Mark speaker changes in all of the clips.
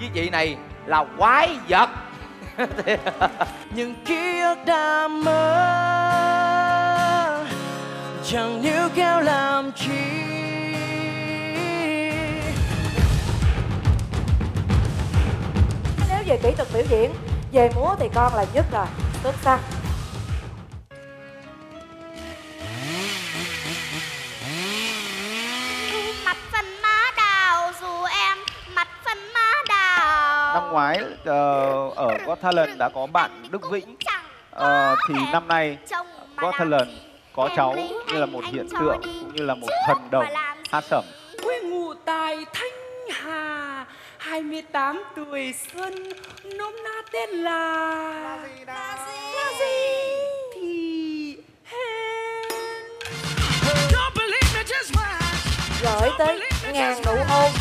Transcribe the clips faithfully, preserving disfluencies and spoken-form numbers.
Speaker 1: chị này là quái vật.
Speaker 2: Những ký ức đã mơ chẳng níu kéo làm chi.
Speaker 3: Nếu về kỹ thuật biểu diễn, về múa thì con là nhất rồi, xuất sắc.
Speaker 4: Mặt phần má đào dù em mặt phần má đào.
Speaker 5: Năm ngoái uh, ở Got Talent đã có bạn Đức Vĩnh, uh, thì năm nay Got Talent có cháu như là một hiện tượng cũng như là một thần đồng hát sẩm.
Speaker 2: Quê ngụ tại Thanh Hà, hai mươi tám tuổi xuân, nôm na tên là là gì nào? Là gì? Thì Hên.
Speaker 3: Gửi tới ngàn nụ hôn.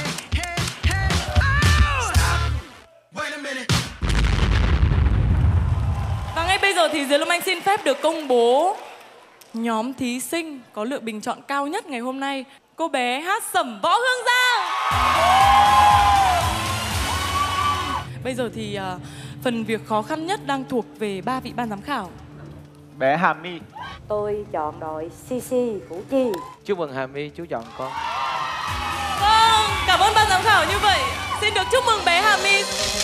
Speaker 6: Và ngay bây giờ thì Diệp Lâm Anh xin phép được công bố nhóm thí sinh có lượng bình chọn cao nhất ngày hôm nay. Cô bé hát sẩm Võ Hương Giang. Bây giờ thì uh, phần việc khó khăn nhất đang thuộc về ba vị ban giám khảo.
Speaker 5: Bé Hà My.
Speaker 3: Tôi chọn đội xê xê Củ Chi.
Speaker 1: Chúc mừng Hà My, chú chọn con.
Speaker 6: Vâng, cảm ơn ban giám khảo như vậy. Xin được chúc mừng bé Hà My.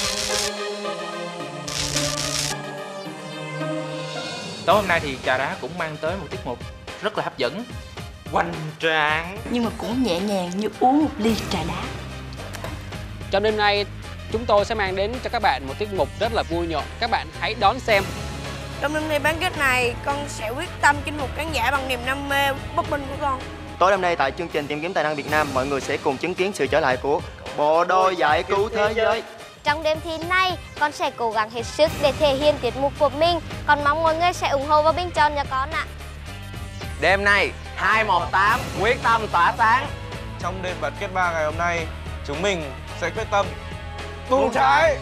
Speaker 7: Tối hôm nay thì Trà Đá cũng mang tới một tiết mục rất là hấp dẫn, hoành tráng
Speaker 8: nhưng mà cũng nhẹ nhàng như uống một ly trà đá.
Speaker 9: Trong đêm nay chúng tôi sẽ mang đến cho các bạn một tiết mục rất là vui nhộn. Các bạn hãy đón xem.
Speaker 10: Trong đêm nay bán kết này, con sẽ quyết tâm chinh phục khán giả bằng niềm đam mê bất minh của con.
Speaker 11: Tối hôm nay tại chương trình Tìm kiếm tài năng Việt Nam, mọi người sẽ cùng chứng kiến sự trở lại của bộ đôi giải cứu thế giới.
Speaker 4: Trong đêm thi này, con sẽ cố gắng hết sức để thể hiện tiết mục của mình. Con mong mọi người sẽ ủng hộ và bình chọn cho con ạ.
Speaker 1: Đêm nay hai một tám quyết tâm tỏa sáng.
Speaker 12: Trong đêm bán kết ba ngày hôm nay, chúng mình sẽ quyết tâm tung trái.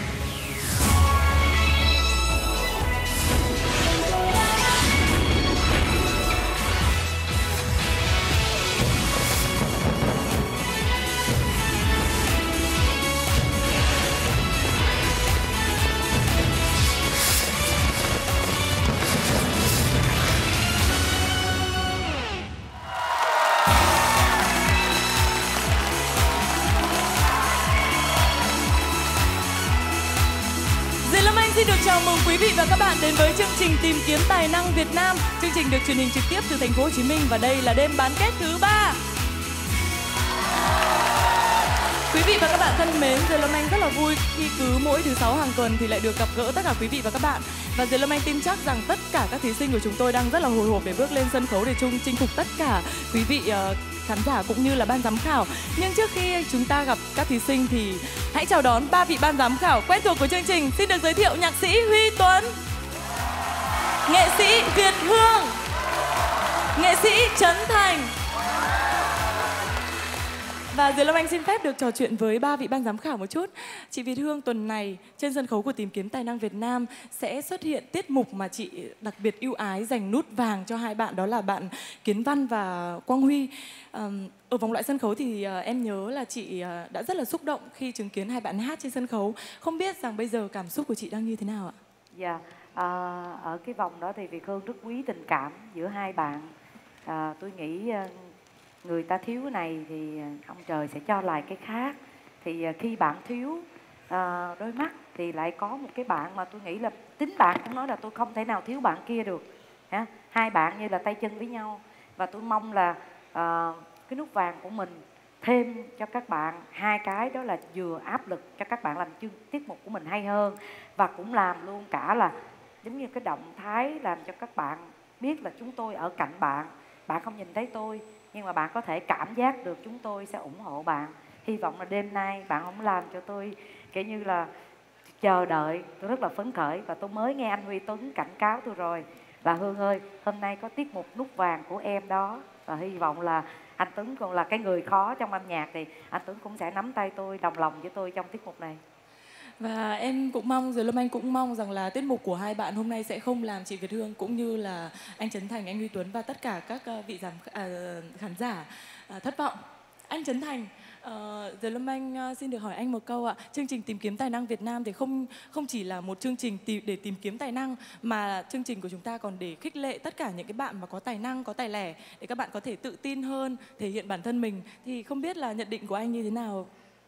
Speaker 6: Xin được chào mừng quý vị và các bạn đến với chương trình Tìm kiếm tài năng Việt Nam. Chương trình được truyền hình trực tiếp từ thành phố Hồ Chí Minh và đây là đêm bán kết thứ ba. Quý vị và các bạn thân mến, Diệp Lâm Anh rất là vui khi cứ mỗi thứ sáu hàng tuần thì lại được gặp gỡ tất cả quý vị và các bạn. Và Diệp Lâm Anh tin chắc rằng tất cả các thí sinh của chúng tôi đang rất là hồi hộp để bước lên sân khấu để chung chinh phục tất cả quý vị uh, khán giả cũng như là ban giám khảo. Nhưng trước khi chúng ta gặp các thí sinh thì hãy chào đón ba vị ban giám khảo quen thuộc của chương trình. Xin được giới thiệu nhạc sĩ Huy Tuấn, nghệ sĩ Việt Hương, nghệ sĩ Trấn Thành. Và Diệp Lâm Anh xin phép được trò chuyện với ba vị ban giám khảo một chút. Chị Việt Hương, tuần này trên sân khấu của Tìm kiếm tài năng Việt Nam sẽ xuất hiện tiết mục mà chị đặc biệt ưu ái dành nút vàng cho hai bạn, đó là bạn Kiến Văn và Quang Huy. Ở vòng loại sân khấu thì em nhớ là chị đã rất là xúc động khi chứng kiến hai bạn hát trên sân khấu. Không biết rằng bây giờ cảm xúc của chị đang như thế nào ạ?
Speaker 3: Dạ, à, ở cái vòng đó thì Việt Hương rất quý tình cảm giữa hai bạn. À, tôi nghĩ người ta thiếu cái này thì ông trời sẽ cho lại cái khác. Thì khi bạn thiếu à, đôi mắt thì lại có một cái bạn mà tôi nghĩ là chính bạn cũng nói là tôi không thể nào thiếu bạn kia được. Ha? Hai bạn như là tay chân với nhau. Và tôi mong là à, cái nút vàng của mình thêm cho các bạn hai cái, đó là vừa áp lực cho các bạn làm chương tiết mục của mình hay hơn, và cũng làm luôn cả là giống như cái động thái làm cho các bạn biết là chúng tôi ở cạnh bạn. Bạn không nhìn thấy tôi nhưng mà bạn có thể cảm giác được chúng tôi sẽ ủng hộ bạn. Hy vọng là đêm nay bạn không làm cho tôi kiểu như là chờ đợi. Tôi rất là phấn khởi và tôi mới nghe anh Huy Tuấn cảnh cáo tôi rồi là Hương ơi, hôm nay có tiết mục nút vàng của em đó. Và hy vọng là anh Tuấn còn là cái người khó trong âm nhạc thì anh Tuấn cũng sẽ nắm tay tôi, đồng lòng với tôi trong tiết mục này.
Speaker 6: Và em cũng mong, rồi Lâm Anh cũng mong rằng là tiết mục của hai bạn hôm nay sẽ không làm chị Việt Hương cũng như là anh Trấn Thành, anh Huy Tuấn và tất cả các vị giám à, khán giả à, thất vọng. Anh Trấn Thành, Ờ, Giờ Lâm Anh uh, xin được hỏi anh một câu ạ. Chương trình tìm kiếm tài năng Việt Nam thì không không chỉ là một chương trình tìm, để tìm kiếm tài năng, mà chương trình của chúng ta còn để khích lệ tất cả những cái bạn mà có tài năng, có tài lẻ, để các bạn có thể tự tin hơn, thể hiện bản thân mình. Thì không biết là nhận định của anh như thế nào?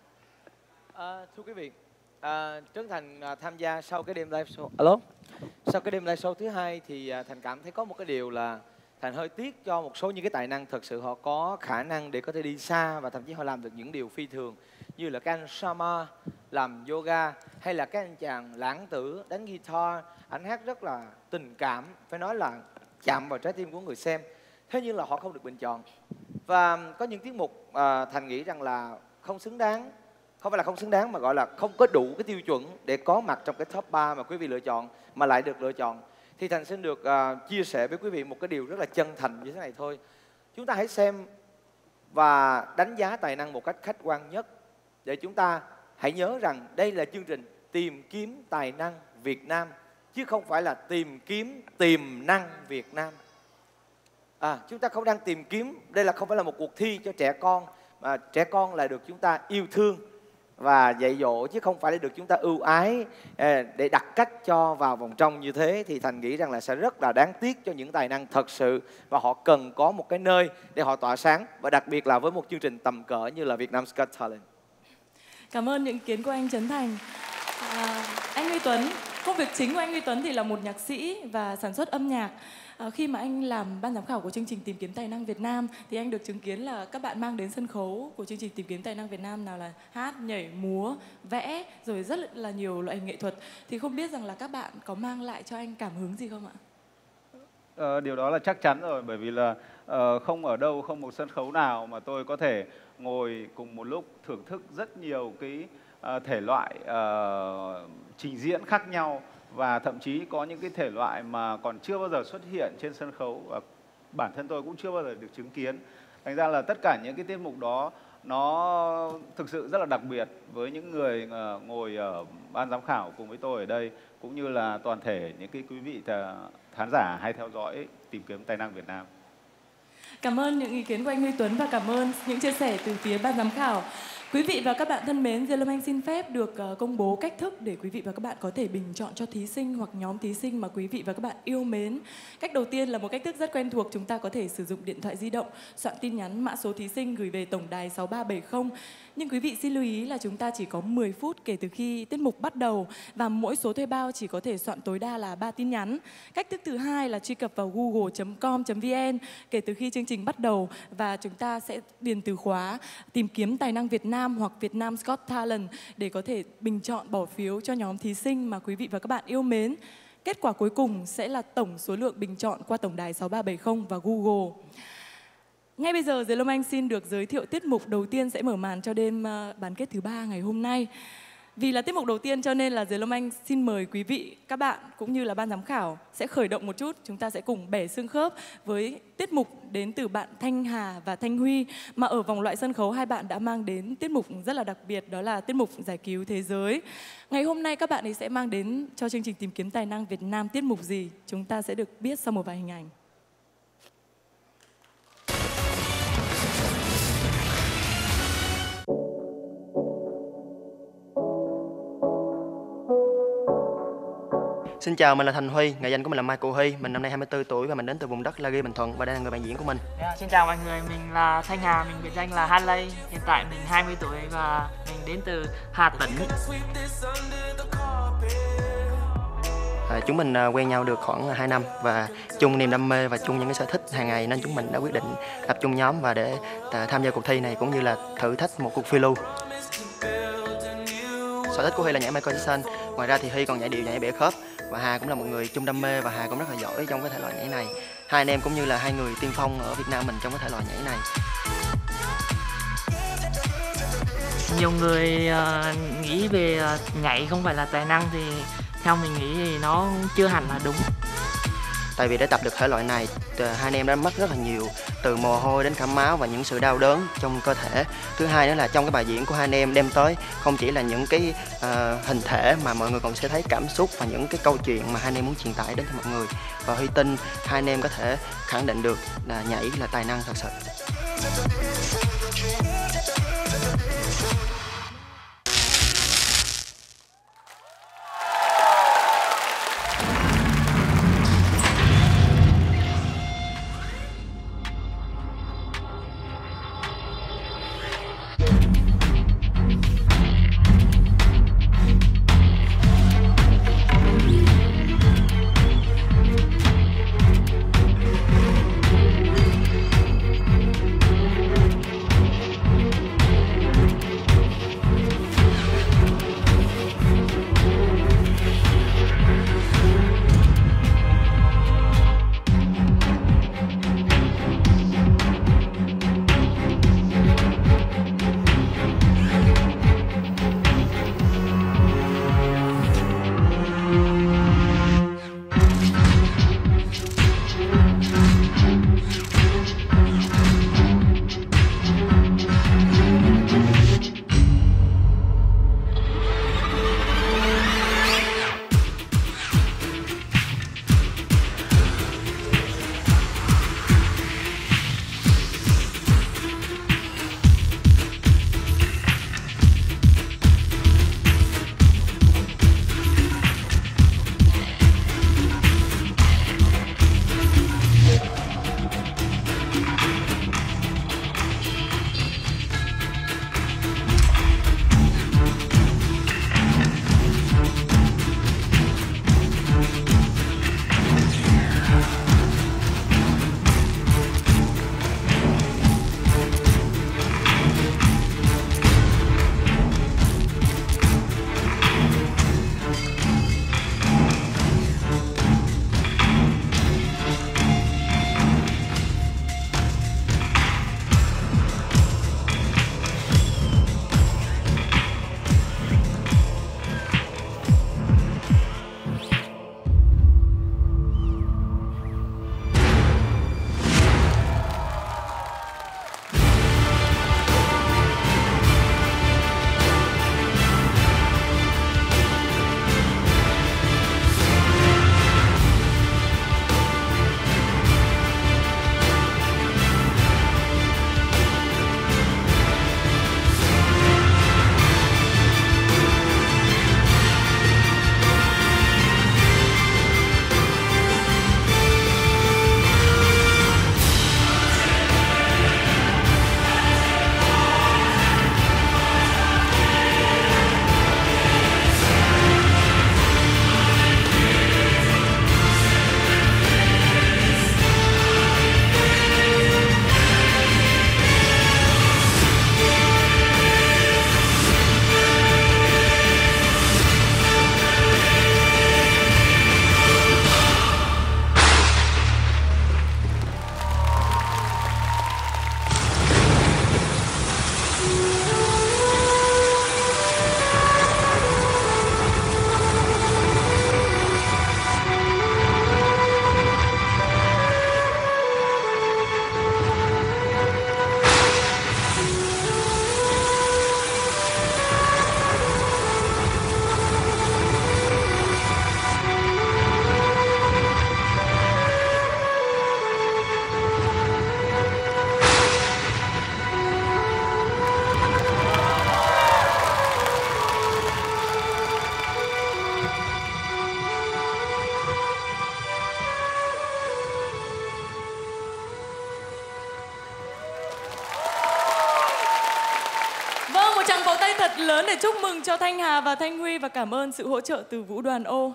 Speaker 13: À, thưa quý vị, à, Trấn Thành à, tham gia sau cái đêm live show. Alo. Sau cái đêm live show thứ hai thì à, Thành cảm thấy có một cái điều là Thành hơi tiếc cho một số những cái tài năng thật sự họ có khả năng để có thể đi xa và thậm chí họ làm được những điều phi thường, như là các anh Sama làm yoga, hay là các anh chàng Lãng Tử đánh guitar, anh hát rất là tình cảm, phải nói là chạm vào trái tim của người xem. Thế nhưng là họ không được bình chọn. Và có những tiết mục à, Thành nghĩ rằng là không xứng đáng, không phải là không xứng đáng mà gọi là không có đủ cái tiêu chuẩn để có mặt trong cái top ba mà quý vị lựa chọn, mà lại được lựa chọn. Thì Thành xin được uh, chia sẻ với quý vị một cái điều rất là chân thành như thế này thôi. Chúng ta hãy xem và đánh giá tài năng một cách khách quan nhất, để chúng ta hãy nhớ rằng đây là chương trình tìm kiếm tài năng Việt Nam, chứ không phải là tìm kiếm tiềm năng Việt Nam. À, chúng ta không đang tìm kiếm, đây là không phải là một cuộc thi cho trẻ con, mà trẻ con là được chúng ta yêu thương và dạy dỗ, chứ không phải là được chúng ta ưu ái để đặt cách cho vào vòng trong như thế. Thì Thành nghĩ rằng là sẽ rất là đáng tiếc cho những tài năng thật sự, và họ cần có một cái nơi để họ tỏa sáng, và đặc biệt là với một chương trình tầm cỡ như là Vietnam's Got Talent.
Speaker 6: Cảm ơn những ý kiến của anh Trấn Thành. À, anh Huy Tuấn, công việc chính của anh Huy Tuấn thì là một nhạc sĩ và sản xuất âm nhạc. À, khi mà anh làm ban giám khảo của chương trình tìm kiếm tài năng Việt Nam thì anh được chứng kiến là các bạn mang đến sân khấu của chương trình tìm kiếm tài năng Việt Nam nào là hát, nhảy, múa, vẽ, rồi rất là nhiều loại hình nghệ thuật. Thì không biết rằng là các bạn có mang lại cho anh cảm hứng gì không ạ?
Speaker 5: Ờ, điều đó là chắc chắn rồi, bởi vì là uh, không ở đâu, không một sân khấu nào mà tôi có thể ngồi cùng một lúc thưởng thức rất nhiều cái uh, thể loại uh, trình diễn khác nhau, và thậm chí có những cái thể loại mà còn chưa bao giờ xuất hiện trên sân khấu, và bản thân tôi cũng chưa bao giờ được chứng kiến. Thành ra là tất cả những cái tiết mục đó nó thực sự rất là đặc biệt với những người uh, ngồi ở ban giám khảo cùng với tôi ở đây, cũng như là toàn thể những cái quý vị khán giả hay theo dõi tìm kiếm tài năng Việt Nam.
Speaker 6: Cảm ơn những ý kiến của anh Huy Tuấn và cảm ơn những chia sẻ từ phía ban giám khảo. Quý vị và các bạn thân mến, Diệp Lâm Anh xin phép được uh, công bố cách thức để quý vị và các bạn có thể bình chọn cho thí sinh hoặc nhóm thí sinh mà quý vị và các bạn yêu mến. Cách đầu tiên là một cách thức rất quen thuộc, chúng ta có thể sử dụng điện thoại di động, soạn tin nhắn mã số thí sinh gửi về tổng đài sáu ba bảy không. Nhưng quý vị xin lưu ý là chúng ta chỉ có mười phút kể từ khi tiết mục bắt đầu, và mỗi số thuê bao chỉ có thể soạn tối đa là ba tin nhắn. Cách thức thứ hai là truy cập vào google chấm com chấm vn kể từ khi chương trình bắt đầu, và chúng ta sẽ điền từ khóa tìm kiếm tài năng Việt Nam hoặc Vietnam's Got Talent để có thể bình chọn bỏ phiếu cho nhóm thí sinh mà quý vị và các bạn yêu mến. Kết quả cuối cùng sẽ là tổng số lượng bình chọn qua tổng đài sáu ba bảy không và Google. Ngay bây giờ, Diệp Lâm Anh xin được giới thiệu tiết mục đầu tiên sẽ mở màn cho đêm bán kết thứ ba ngày hôm nay. Vì là tiết mục đầu tiên cho nên là Diệp Lâm Anh xin mời quý vị, các bạn cũng như là ban giám khảo sẽ khởi động một chút. Chúng ta sẽ cùng bẻ xương khớp với tiết mục đến từ bạn Thanh Hà và Thanh Huy. Mà ở vòng loại sân khấu hai bạn đã mang đến tiết mục rất là đặc biệt, đó là tiết mục giải cứu thế giới. Ngày hôm nay các bạn ấy sẽ mang đến cho chương trình tìm kiếm tài năng Việt Nam tiết mục gì? Chúng ta sẽ được biết sau một vài hình ảnh.
Speaker 11: Xin chào, mình là Thành Huy, nghệ danh của mình là Michael Huy. Mình năm nay hai mươi tư tuổi và mình đến từ vùng đất La Ghi, Bình Thuận, và đây là người bạn diễn của mình.
Speaker 14: Yeah, xin chào mọi người, mình là Thanh Hà, mình biệt danh là Harley. Hiện tại mình hai mươi tuổi và mình đến từ Hà Tĩnh.
Speaker 11: À, chúng mình uh, quen nhau được khoảng hai năm và chung niềm đam mê và chung những cái sở thích hàng ngày, nên chúng mình đã quyết định lập chung nhóm và để uh, tham gia cuộc thi này cũng như là thử thách một cuộc phiêu lưu. Sở thích của Huy là nhảy Michael Jackson. Ngoài ra thì Huy còn nhảy điệu, nhảy bẻ khớp, và Hà cũng là một người chung đam mê và Hà cũng rất là giỏi trong cái thể loại nhảy này. Hai anh em cũng như là hai người tiên phong ở Việt Nam mình trong cái thể loại nhảy này.
Speaker 14: Nhiều người uh, nghĩ về uh, nhảy không phải là tài năng thì theo mình nghĩ thì nó chưa hẳn là đúng.
Speaker 11: Tại vì để tập được thể loại này, hai anh em đã mất rất là nhiều, từ mồ hôi đến cả máu và những sự đau đớn trong cơ thể. Thứ hai nữa là trong cái bài diễn của hai anh em đem tới không chỉ là những cái uh, hình thể mà mọi người còn sẽ thấy cảm xúc và những cái câu chuyện mà hai anh em muốn truyền tải đến cho mọi người. Và Huy tin hai anh em có thể khẳng định được là nhảy là tài năng thật sự.
Speaker 6: thật lớn để chúc mừng cho Thanh Hà và Thanh Huy và cảm ơn sự hỗ trợ từ Vũ Đoàn Ô.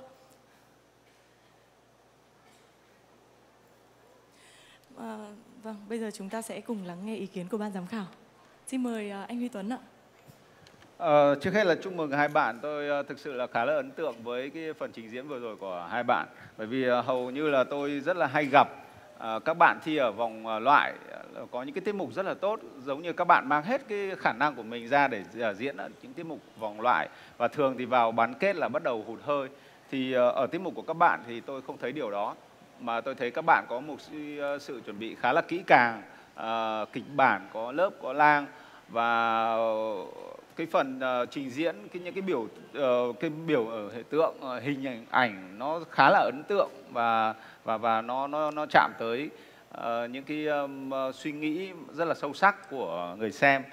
Speaker 6: À, vâng, bây giờ chúng ta sẽ cùng lắng nghe ý kiến của ban giám khảo. Xin mời uh, anh Huy Tuấn ạ.
Speaker 5: Ờ, trước hết là chúc mừng hai bạn. Tôi uh, thực sự là khá là ấn tượng với cái phần trình diễn vừa rồi của hai bạn. Bởi vì uh, hầu như là tôi rất là hay gặp uh, các bạn thi ở vòng uh, loại uh, có những cái tiết mục rất là tốt, giống như các bạn mang hết cái khả năng của mình ra để uh, diễn ở những tiết mục vòng loại, và thường thì vào bán kết là bắt đầu hụt hơi. Thì uh, ở tiết mục của các bạn thì tôi không thấy điều đó, mà tôi thấy các bạn có một sự, uh, sự chuẩn bị khá là kỹ càng, uh, kịch bản có lớp có lang, và uh, cái phần uh, trình diễn cái những cái biểu uh, cái biểu ở hiện tượng uh, hình ảnh, ảnh nó khá là ấn tượng, và và và nó nó nó chạm tới uh, những cái um, uh, suy nghĩ rất là sâu sắc của người xem.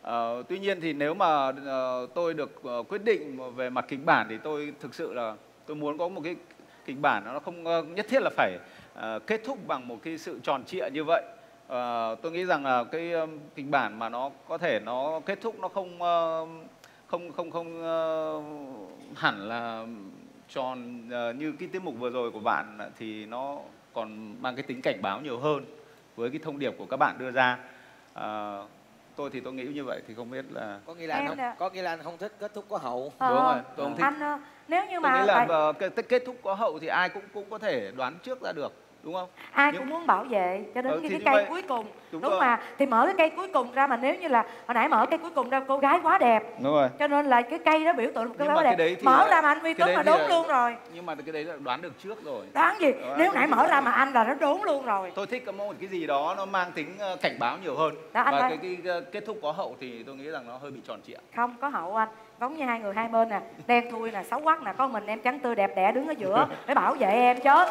Speaker 5: Ờ, tuy nhiên thì nếu mà ờ, tôi được ờ, quyết định về mặt kịch bản thì tôi thực sự là tôi muốn có một cái kịch bản nó không ờ, nhất thiết là phải ờ, kết thúc bằng một cái sự tròn trịa như vậy. Ờ, tôi nghĩ rằng là cái ờ, kịch bản mà nó có thể nó kết thúc nó không ờ, không không không ờ, hẳn là tròn ờ, như cái tiết mục vừa rồi của bạn thì nó còn mang cái tính cảnh báo nhiều hơn với cái thông điệp của các bạn đưa ra. Ờ, tôi thì tôi nghĩ như vậy thì không biết là
Speaker 13: có nghĩa là anh không, có nghĩa là anh không thích kết thúc có hậu.
Speaker 3: Ờ,
Speaker 5: đúng rồi, tôi không thích.
Speaker 3: Anh nếu như
Speaker 5: tôi
Speaker 3: mà
Speaker 5: nghĩ là
Speaker 3: tại...
Speaker 5: cái, cái kết thúc có hậu thì ai cũng cũng có thể đoán trước ra được, đúng không?
Speaker 3: Ai
Speaker 5: Nhưng...
Speaker 3: cũng muốn bảo vệ cho đến
Speaker 5: ờ,
Speaker 3: cái,
Speaker 5: cái
Speaker 3: cây
Speaker 5: vậy...
Speaker 3: cuối cùng,
Speaker 5: đúng,
Speaker 3: đúng
Speaker 5: rồi.
Speaker 3: mà thì mở cái cây cuối cùng ra, mà nếu như là hồi nãy mở cây cuối cùng ra cô gái quá đẹp,
Speaker 5: đúng rồi,
Speaker 3: cho nên là cái cây đó biểu tượng một cô gái quá đẹp,
Speaker 5: thì...
Speaker 3: mở ra mà anh Huy Tuấn là đốn là... luôn rồi.
Speaker 5: Nhưng mà cái đấy là đoán được trước rồi.
Speaker 3: Đoán gì?
Speaker 5: Đó,
Speaker 3: nếu nãy mở ra mà anh là nó đốn luôn rồi.
Speaker 5: Tôi thích có một cái gì đó nó mang tính cảnh báo nhiều hơn.
Speaker 3: Đó, anh
Speaker 5: và
Speaker 3: ơi.
Speaker 5: cái, cái, cái kết thúc có hậu thì tôi nghĩ rằng nó hơi bị tròn trịa.
Speaker 3: Không có hậu anh, giống như hai người hai bên nè, đen thui nè, xấu quắc nè, con mình em trắng tươi đẹp đẽ đứng ở giữa để bảo vệ em chứ.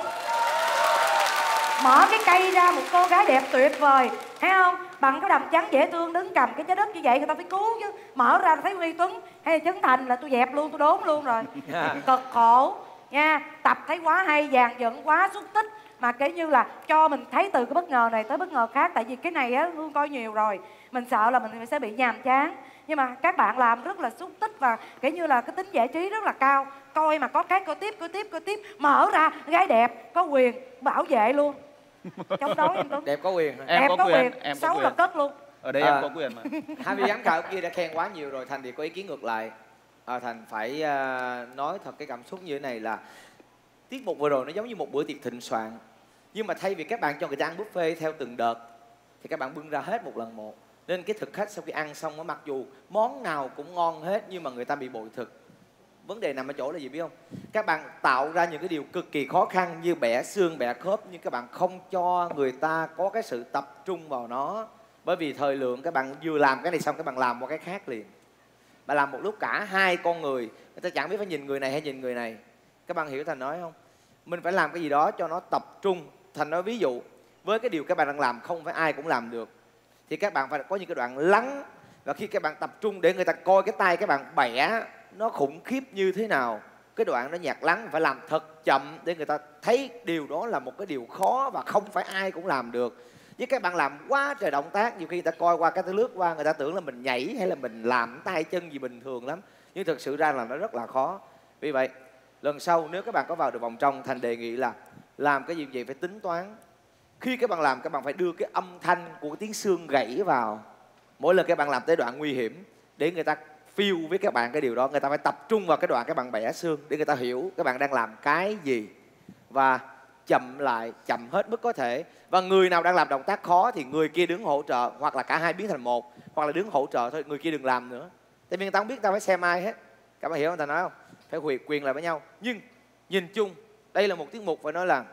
Speaker 3: Mở cái cây ra một cô gái đẹp tuyệt vời, thấy không? Bằng cái đầm trắng dễ thương đứng cầm cái trái đất như vậy người ta phải cứu chứ. Mở ra thấy Huy Tuấn hay là Trấn Thành là tôi dẹp luôn, tôi đốn luôn rồi. Cực khổ nha. Tập thấy quá hay, dàn dựng quá xúc tích, mà kiểu như là cho mình thấy từ cái bất ngờ này tới bất ngờ khác. Tại vì cái này á Hương coi nhiều rồi, mình sợ là mình sẽ bị nhàm chán, nhưng mà các bạn làm rất là xúc tích và kiểu như là cái tính giải trí rất là cao. Coi mà có cái coi tiếp coi tiếp coi tiếp, mở ra gái đẹp có quyền bảo vệ luôn. Chống đối em Tuấn.
Speaker 13: Đẹp có quyền.
Speaker 5: Em
Speaker 3: đẹp
Speaker 5: có,
Speaker 3: có
Speaker 5: quyền,
Speaker 3: quyền,
Speaker 5: em
Speaker 3: xấu
Speaker 5: có
Speaker 3: là
Speaker 5: quyền.
Speaker 3: cất luôn.
Speaker 5: Ở đây
Speaker 13: à,
Speaker 5: em có quyền mà.
Speaker 13: Hai vị giám khảo kia đã khen quá nhiều rồi, Thành thì có ý kiến ngược lại. À, Thành phải uh, nói thật cái cảm xúc như thế này là tiết mục vừa rồi nó giống như một bữa tiệc thịnh soạn, nhưng mà thay vì các bạn cho người ta ăn buffet theo từng đợt thì các bạn bưng ra hết một lần một, nên cái thực khách sau khi ăn xong á, mặc dù món nào cũng ngon hết nhưng mà người ta bị bội thực. Vấn đề nằm ở chỗ là gì biết không? Các bạn tạo ra những cái điều cực kỳ khó khăn như bẻ xương, bẻ khớp, nhưng các bạn không cho người ta có cái sự tập trung vào nó. Bởi vì thời lượng các bạn vừa làm cái này xong các bạn làm một cái khác liền. Bạn làm một lúc cả hai con người, người ta chẳng biết phải nhìn người này hay nhìn người này. Các bạn hiểu Thành nói không? Mình phải làm cái gì đó cho nó tập trung. Thành nói ví dụ, với cái điều các bạn đang làm không phải ai cũng làm được, thì các bạn phải có những cái đoạn lắng. Và khi các bạn tập trung để người ta coi cái tay các bạn bẻ nó khủng khiếp như thế nào, cái đoạn đó nhạc lắng phải làm thật chậm để người ta thấy điều đó là một cái điều khó và không phải ai cũng làm được. Với các bạn làm quá trời động tác, nhiều khi người ta coi qua cái lướt qua người ta tưởng là mình nhảy hay là mình làm tay chân gì bình thường lắm, nhưng thực sự ra là nó rất là khó. Vì vậy lần sau nếu các bạn có vào được vòng trong, Thành đề nghị là làm cái gì vậy phải tính toán. Khi các bạn làm các bạn phải đưa cái âm thanh của cái tiếng xương gãy vào mỗi lần các bạn làm tới đoạn nguy hiểm, để người ta feel với các bạn cái điều đó. Người ta phải tập trung vào cái đoạn các bạn bẻ xương để người ta hiểu các bạn đang làm cái gì, và chậm lại, chậm hết mức có thể. Và người nào đang làm động tác khó thì người kia đứng hỗ trợ, hoặc là cả hai biến thành một, hoặc là đứng hỗ trợ thôi, người kia đừng làm nữa. Tại vì người ta không biết ta phải xem ai hết. Các bạn hiểu không ta nói không? Phải quyền quyền lại với nhau. Nhưng nhìn chung đây là một tiết mục phải nói là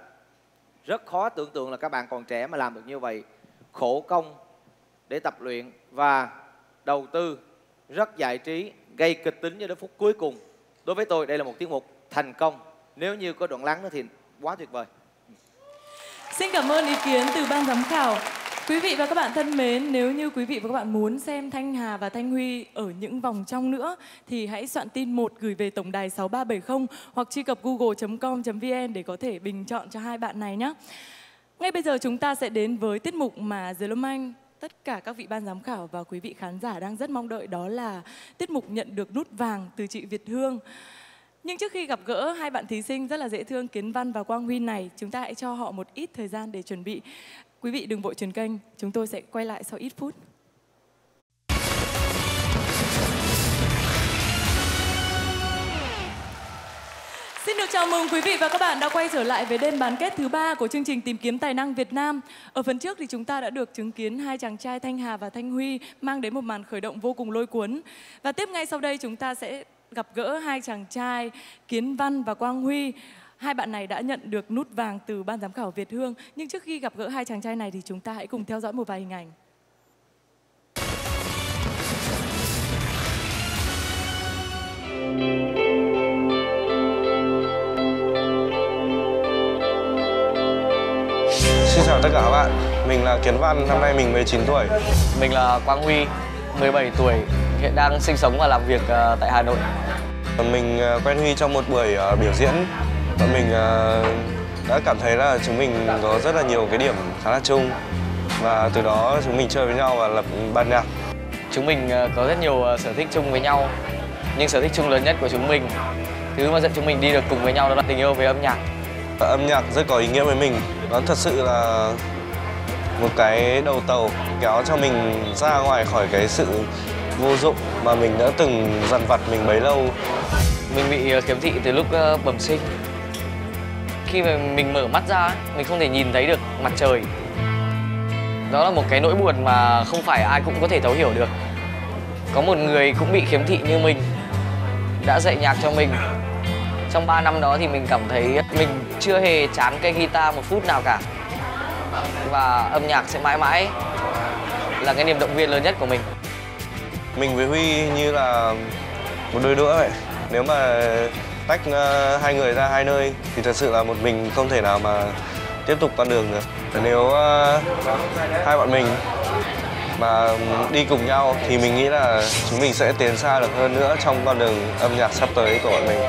Speaker 13: rất khó tưởng tượng là các bạn còn trẻ mà làm được như vậy. Khổ công để tập luyện và đầu tư rất giải trí, gây kịch tính cho đến phút cuối cùng. Đối với tôi đây là một tiết mục thành công. Nếu như có đoạn lắng nữa thì quá tuyệt vời.
Speaker 6: Xin cảm ơn ý kiến từ ban giám khảo. Quý vị và các bạn thân mến, nếu như quý vị và các bạn muốn xem Thanh Hà và Thanh Huy ở những vòng trong nữa thì hãy soạn tin một gửi về tổng đài sáu ba bảy không hoặc truy cập google chấm com chấm vn để có thể bình chọn cho hai bạn này nhé. Ngay bây giờ chúng ta sẽ đến với tiết mục mà Diệp Lâm Anh, tất cả các vị ban giám khảo và quý vị khán giả đang rất mong đợi, đó là tiết mục nhận được nút vàng từ chị Việt Hương. Nhưng trước khi gặp gỡ hai bạn thí sinh rất là dễ thương Kiến Văn và Quang Huy này, chúng ta hãy cho họ một ít thời gian để chuẩn bị. Quý vị đừng vội chuyển kênh, chúng tôi sẽ quay lại sau ít phút. Xin được chào mừng quý vị và các bạn đã quay trở lại với đêm bán kết thứ ba của chương trình Tìm kiếm tài năng Việt Nam. Ở phần trước thì chúng ta đã được chứng kiến hai chàng trai Thanh Hà và Thanh Huy mang đến một màn khởi động vô cùng lôi cuốn. Và tiếp ngay sau đây chúng ta sẽ gặp gỡ hai chàng trai Kiến Văn và Quang Huy. Hai bạn này đã nhận được nút vàng từ ban giám khảo Việt Hương. Nhưng trước khi gặp gỡ hai chàng trai này thì chúng ta hãy cùng theo dõi một vài hình ảnh.
Speaker 12: Xin chào tất cả các bạn, mình là Kiến Văn, năm nay mình mười chín tuổi.
Speaker 15: Mình là Quang Huy, mười bảy tuổi, hiện đang sinh sống và làm việc uh, tại Hà Nội.
Speaker 12: Mình uh, quen Huy trong một buổi uh, biểu diễn. Và mình uh, đã cảm thấy là chúng mình có rất là nhiều cái điểm khá là chung. Và từ đó chúng mình chơi với nhau và lập ban nhạc.
Speaker 15: Chúng mình uh, có rất nhiều uh, sở thích chung với nhau. Nhưng sở thích chung lớn nhất của chúng mình, thứ mà dẫn chúng mình đi được cùng với nhau đó là tình yêu với âm nhạc.
Speaker 12: Âm nhạc rất có ý nghĩa với mình. Nó thật sự là một cái đầu tàu kéo cho mình ra ngoài khỏi cái sự vô dụng mà mình đã từng dằn vặt mình bấy lâu.
Speaker 15: Mình bị khiếm thị từ lúc uh, bẩm sinh. Khi mà mình mở mắt ra, mình không thể nhìn thấy được mặt trời. Đó là một cái nỗi buồn mà không phải ai cũng có thể thấu hiểu được. Có một người cũng bị khiếm thị như mình đã dạy nhạc cho mình. Trong ba năm đó thì mình cảm thấy mình chưa hề chán cây guitar một phút nào cả. Và âm nhạc sẽ mãi mãi là cái niềm động viên lớn nhất của mình.
Speaker 12: Mình với Huy như là một đôi đũa vậy. Nếu mà tách uh, hai người ra hai nơi thì thật sự là một mình không thể nào mà tiếp tục con đường được. Nếu uh, hai bọn mình mà đi cùng nhau thì mình nghĩ là chúng mình sẽ tiến xa được hơn nữa trong con đường âm nhạc sắp tới của bọn mình.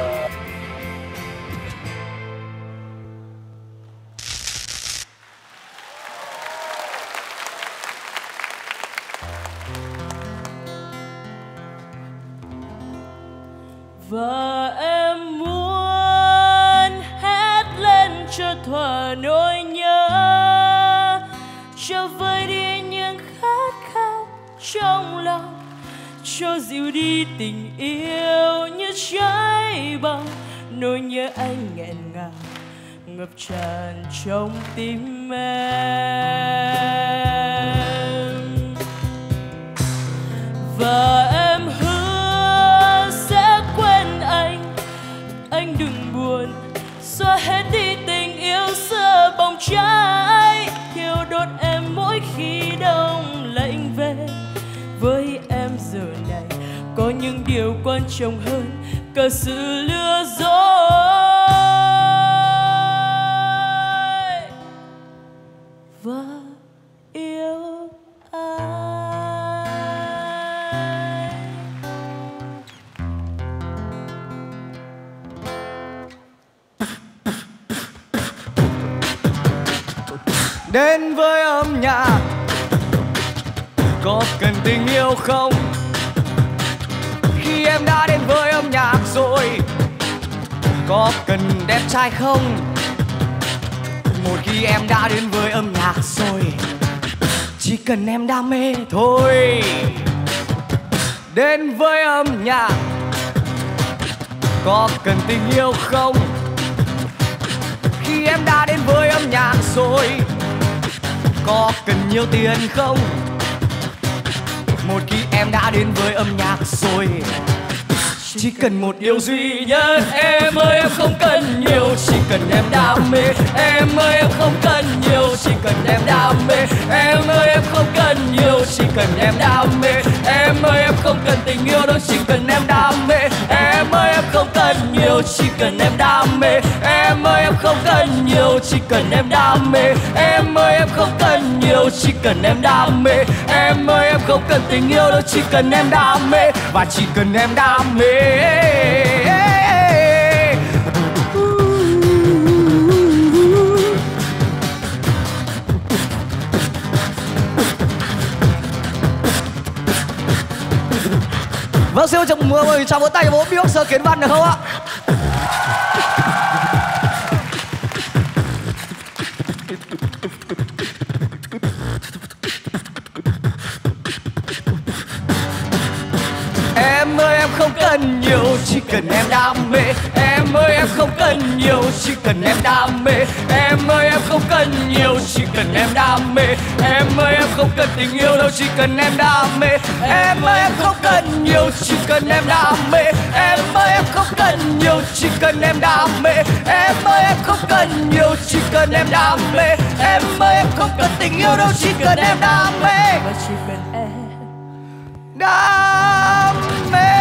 Speaker 6: Và em muốn hét lên cho thỏa nỗi nhớ, cho vơi đi những khát khao trong lòng, cho dịu đi tình yêu như cháy bỏng. Nỗi nhớ anh nghẹn ngào ngập tràn trong tim em. Và em hứa sẽ quên anh, anh đừng buồn, xóa hết đi tình yêu xưa bỏng cháy, thiêu đốt em mỗi khi đông lạnh về. Với em giờ này có những điều quan trọng hơn cả sự lừa dối. Và yêu
Speaker 13: Đến với âm nhạc có cần tình yêu không? Khi em đã đến với âm nhạc rồi có cần đẹp trai không? Một khi em đã đến với âm nhạc rồi chỉ cần em đam mê thôi. Đến với âm nhạc có cần tình yêu không? Khi em đã đến với âm nhạc rồi có cần nhiều tiền không? Một khi em đã đến với âm nhạc rồi chỉ cần một điều duy nhất. Em ơi em không cần nhiều, chỉ cần em đam mê. Em ơi em không cần nhiều, chỉ cần em đam mê. Em ơi em không cần nhiều, chỉ cần em đam mê. Em ơi em không cần tình yêu đâu, chỉ cần em đam mê. Em ơi em không cần nhiều, chỉ cần em đam mê. Em ơi em không cần nhiều, chỉ cần em đam mê. Em ơi em không cần nhiều, chỉ cần em đam mê. Em ơi em không cần tình yêu đâu, chỉ cần em đam mê. Và chỉ cần em đam mê. Vâng, siêu chào mừng chào vỗ tay vỗ Bjork Sơ Kiến Văn được không ạ? Em ơi em không cần nhiều, chỉ cần em đam mê. Em ơi em không cần nhiều, chỉ cần em đam mê. Em ơi em không cần nhiều, chỉ cần em đam mê. Em ơi em không cần tình yêu đâu, chỉ cần em đam mê. Em ơi em không cần nhiều, chỉ cần em đam mê. Em ơi em không cần nhiều, chỉ cần em đam mê. Em ơi em không cần nhiều, chỉ cần em đam mê. Em ơi em không cần tình yêu đâu, chỉ cần em đam mê. Và chỉ cần em đam mê.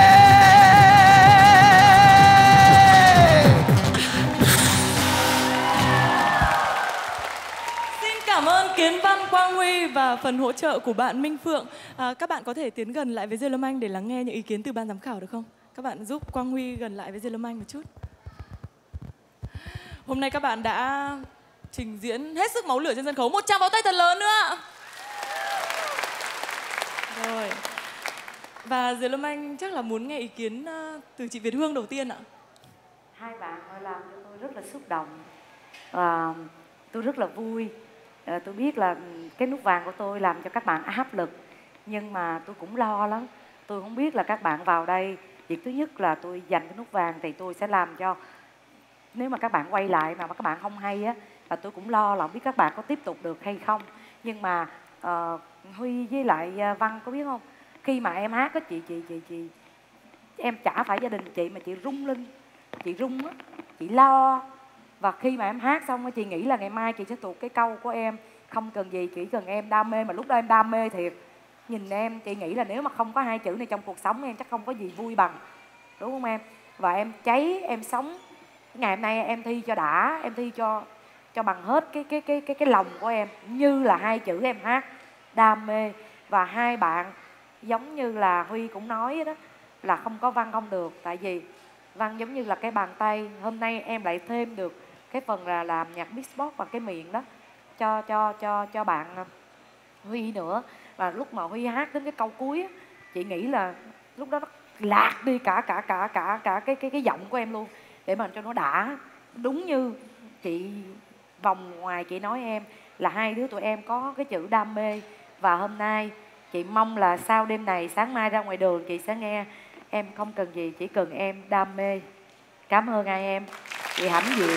Speaker 6: Xin cảm ơn Kiến Văn, Quang Huy và phần hỗ trợ của bạn Minh Phượng. À, các bạn có thể tiến gần lại với Diệp Lâm Anh để lắng nghe những ý kiến từ ban giám khảo được không? Các bạn giúp Quang Huy gần lại với Diệp Lâm Anh một chút. Hôm nay các bạn đã trình diễn hết sức máu lửa trên sân khấu. Một tràng pháo tay thật lớn nữa. Rồi. Và Diệp Lâm Anh chắc là muốn nghe ý kiến từ chị Việt Hương đầu tiên ạ.
Speaker 3: Hai bạn làm cho tôi rất là xúc động và tôi rất là vui. À, tôi biết là cái nút vàng của tôi làm cho các bạn áp lực, nhưng mà tôi cũng lo lắm. Tôi không biết là các bạn vào đây, việc thứ nhất là tôi giành cái nút vàng thì tôi sẽ làm cho, nếu mà các bạn quay lại mà các bạn không hay á, là tôi cũng lo là không biết các bạn có tiếp tục được hay không. Nhưng mà uh, Huy với lại Văn có biết không, khi mà em hát á, chị chị chị chị em chả phải gia đình chị mà chị rung lên, chị rung á, chị lo. Và khi mà em hát xong chị nghĩ là ngày mai chị sẽ thuộc cái câu của em, không cần gì, chỉ cần em đam mê. Mà lúc đó em đam mê thiệt. Nhìn em, chị nghĩ là nếu mà không có hai chữ này trong cuộc sống em chắc không có gì vui bằng, đúng không em? Và em cháy, em sống. Ngày hôm nay em thi cho đã, em thi cho cho bằng hết cái cái cái cái cái lòng của em, như là hai chữ em hát, đam mê. Và hai bạn giống như là Huy cũng nói đó, là không có Văn không được. Tại vì Văn giống như là cái bàn tay, hôm nay em lại thêm được cái phần là làm nhạc beatbox bằng cái miệng đó cho cho cho cho bạn Huy nữa. Và lúc mà Huy hát đến cái câu cuối á, chị nghĩ là lúc đó nó lạc đi cả cả cả cả cả cái cái cái giọng của em luôn, để mà cho nó đã. Đúng như chị vòng ngoài chị nói em là hai đứa tụi em có cái chữ đam mê. Và hôm nay chị mong là sau đêm này, sáng mai ra ngoài đường chị sẽ nghe em không cần gì, chỉ cần em đam mê. Cảm ơn hai em, chị hãnh diện.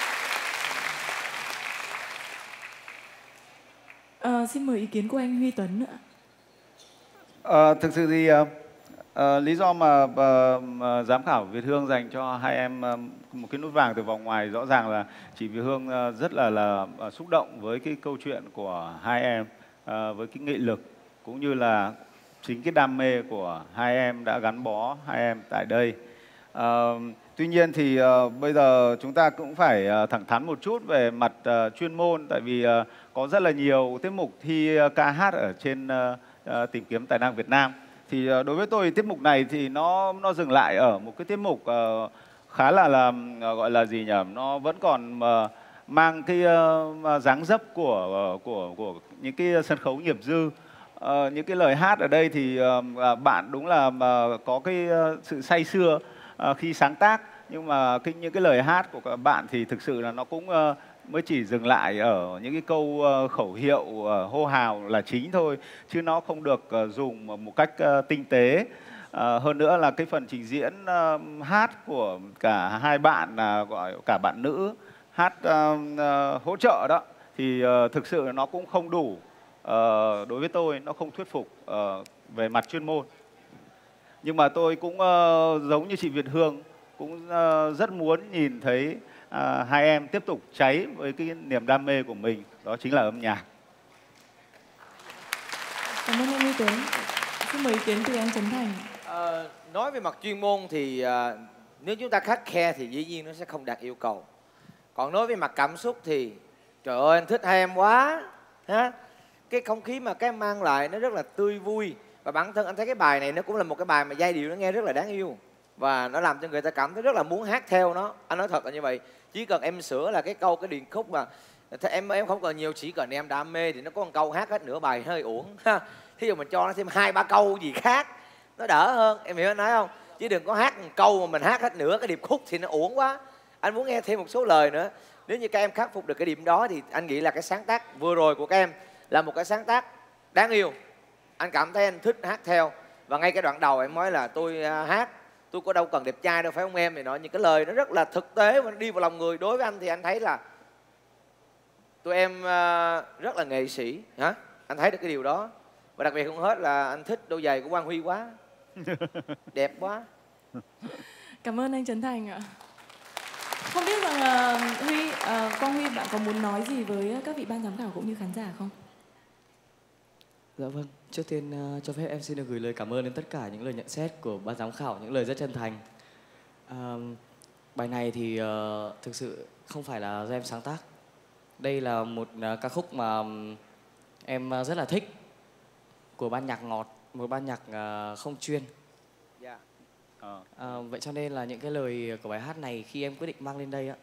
Speaker 6: À, xin mời ý kiến của anh Huy Tuấn nữa.
Speaker 5: À, thực sự thì uh, uh, lý do mà uh, giám khảo Việt Hương dành cho hai em uh, một cái nút vàng từ vòng ngoài, rõ ràng là chị Việt Hương uh, rất là là uh, xúc động với cái câu chuyện của hai em, uh, với cái nghị lực cũng như là chính cái đam mê của hai em đã gắn bó hai em tại đây. Uh, tuy nhiên thì uh, bây giờ chúng ta cũng phải uh, thẳng thắn một chút về mặt uh, chuyên môn, tại vì uh, có rất là nhiều tiết mục thi uh, ca hát ở trên uh, uh, Tìm Kiếm Tài Năng Việt Nam. Thì uh, đối với tôi tiết mục này thì nó nó dừng lại ở một cái tiết mục uh, khá là là uh, gọi là gì nhỉ? Nó vẫn còn uh, mang cái uh, dáng dấp của uh, của của những cái sân khấu nghiệp dư. Uh, những cái lời hát ở đây thì uh, bạn đúng là uh, có cái uh, sự say sưa uh, khi sáng tác, nhưng mà cái, những cái lời hát của các bạn thì thực sự là nó cũng uh, mới chỉ dừng lại ở những cái câu uh, khẩu hiệu uh, hô hào là chính thôi, chứ nó không được uh, dùng một cách uh, tinh tế. Uh, hơn nữa là cái phần trình diễn uh, hát của cả hai bạn, uh, gọi cả bạn nữ hát uh, uh, hỗ trợ đó, thì uh, thực sự nó cũng không đủ. Uh, đối với tôi nó không thuyết phục uh, về mặt chuyên môn. Nhưng mà tôi cũng uh, giống như chị Việt Hương, cũng uh, rất muốn nhìn thấy uh, hai em tiếp tục cháy với cái niềm đam mê của mình, đó chính là âm nhạc.
Speaker 6: Cảm ơn anh Huy Tuấn. Xin mời ý kiến từ anh Trấn Thành.
Speaker 13: À, nói về mặt chuyên môn thì à, nếu chúng ta khắt khe thì dĩ nhiên nó sẽ không đạt yêu cầu. Còn nói về mặt cảm xúc thì trời ơi anh thích hai em quá ha. Cái không khí mà các em mang lại nó rất là tươi vui. Và bản thân anh thấy cái bài này nó cũng là một cái bài mà giai điệu nó nghe rất là đáng yêu. Và nó làm cho người ta cảm thấy rất là muốn hát theo nó. Anh nói thật là như vậy. Chỉ cần em sửa là cái câu, cái điền khúc mà em em không cần nhiều, chỉ cần em đam mê thì nó có một câu hát hết nửa bài hơi uổng ha. Thí dụ mình cho nó thêm hai ba câu gì khác nó đỡ hơn, em hiểu anh nói không? Chứ đừng có hát một câu mà mình hát hết nửa cái điệp khúc thì nó uổng quá. Anh muốn nghe thêm một số lời nữa. Nếu như các em khắc phục được cái điểm đó thì anh nghĩ là cái sáng tác vừa rồi của các em là một cái sáng tác đáng yêu. Anh cảm thấy anh thích hát theo. Và ngay cái đoạn đầu em nói là tôi hát, tôi có đâu cần đẹp trai đâu phải không em, thì nói những cái lời nó rất là thực tế và nó đi vào lòng người. Đối với anh thì anh thấy là tụi em rất là nghệ sĩ hả? Anh thấy được cái điều đó. Và đặc biệt không hết là anh thích đôi giày của Quang Huy quá. Đẹp quá.
Speaker 6: Cảm ơn anh Trấn Thành ạ. Không biết rằng uh, Huy, uh, Quang Huy bạn có muốn nói gì với các vị ban giám khảo cũng như khán giả không?
Speaker 15: Dạ vâng, trước tiên uh, cho phép em xin được gửi lời cảm ơn đến tất cả những lời nhận xét của ban giám khảo, những lời rất chân thành. Uh, bài này thì uh, thực sự không phải là do em sáng tác, Đây là một uh, ca khúc mà um, em uh, rất là thích, của ban nhạc ngọt, một ban nhạc uh, không chuyên.
Speaker 13: Dạ.
Speaker 15: Ờ. Uh, vậy cho nên là những cái lời của bài hát này khi em quyết định mang lên đây á,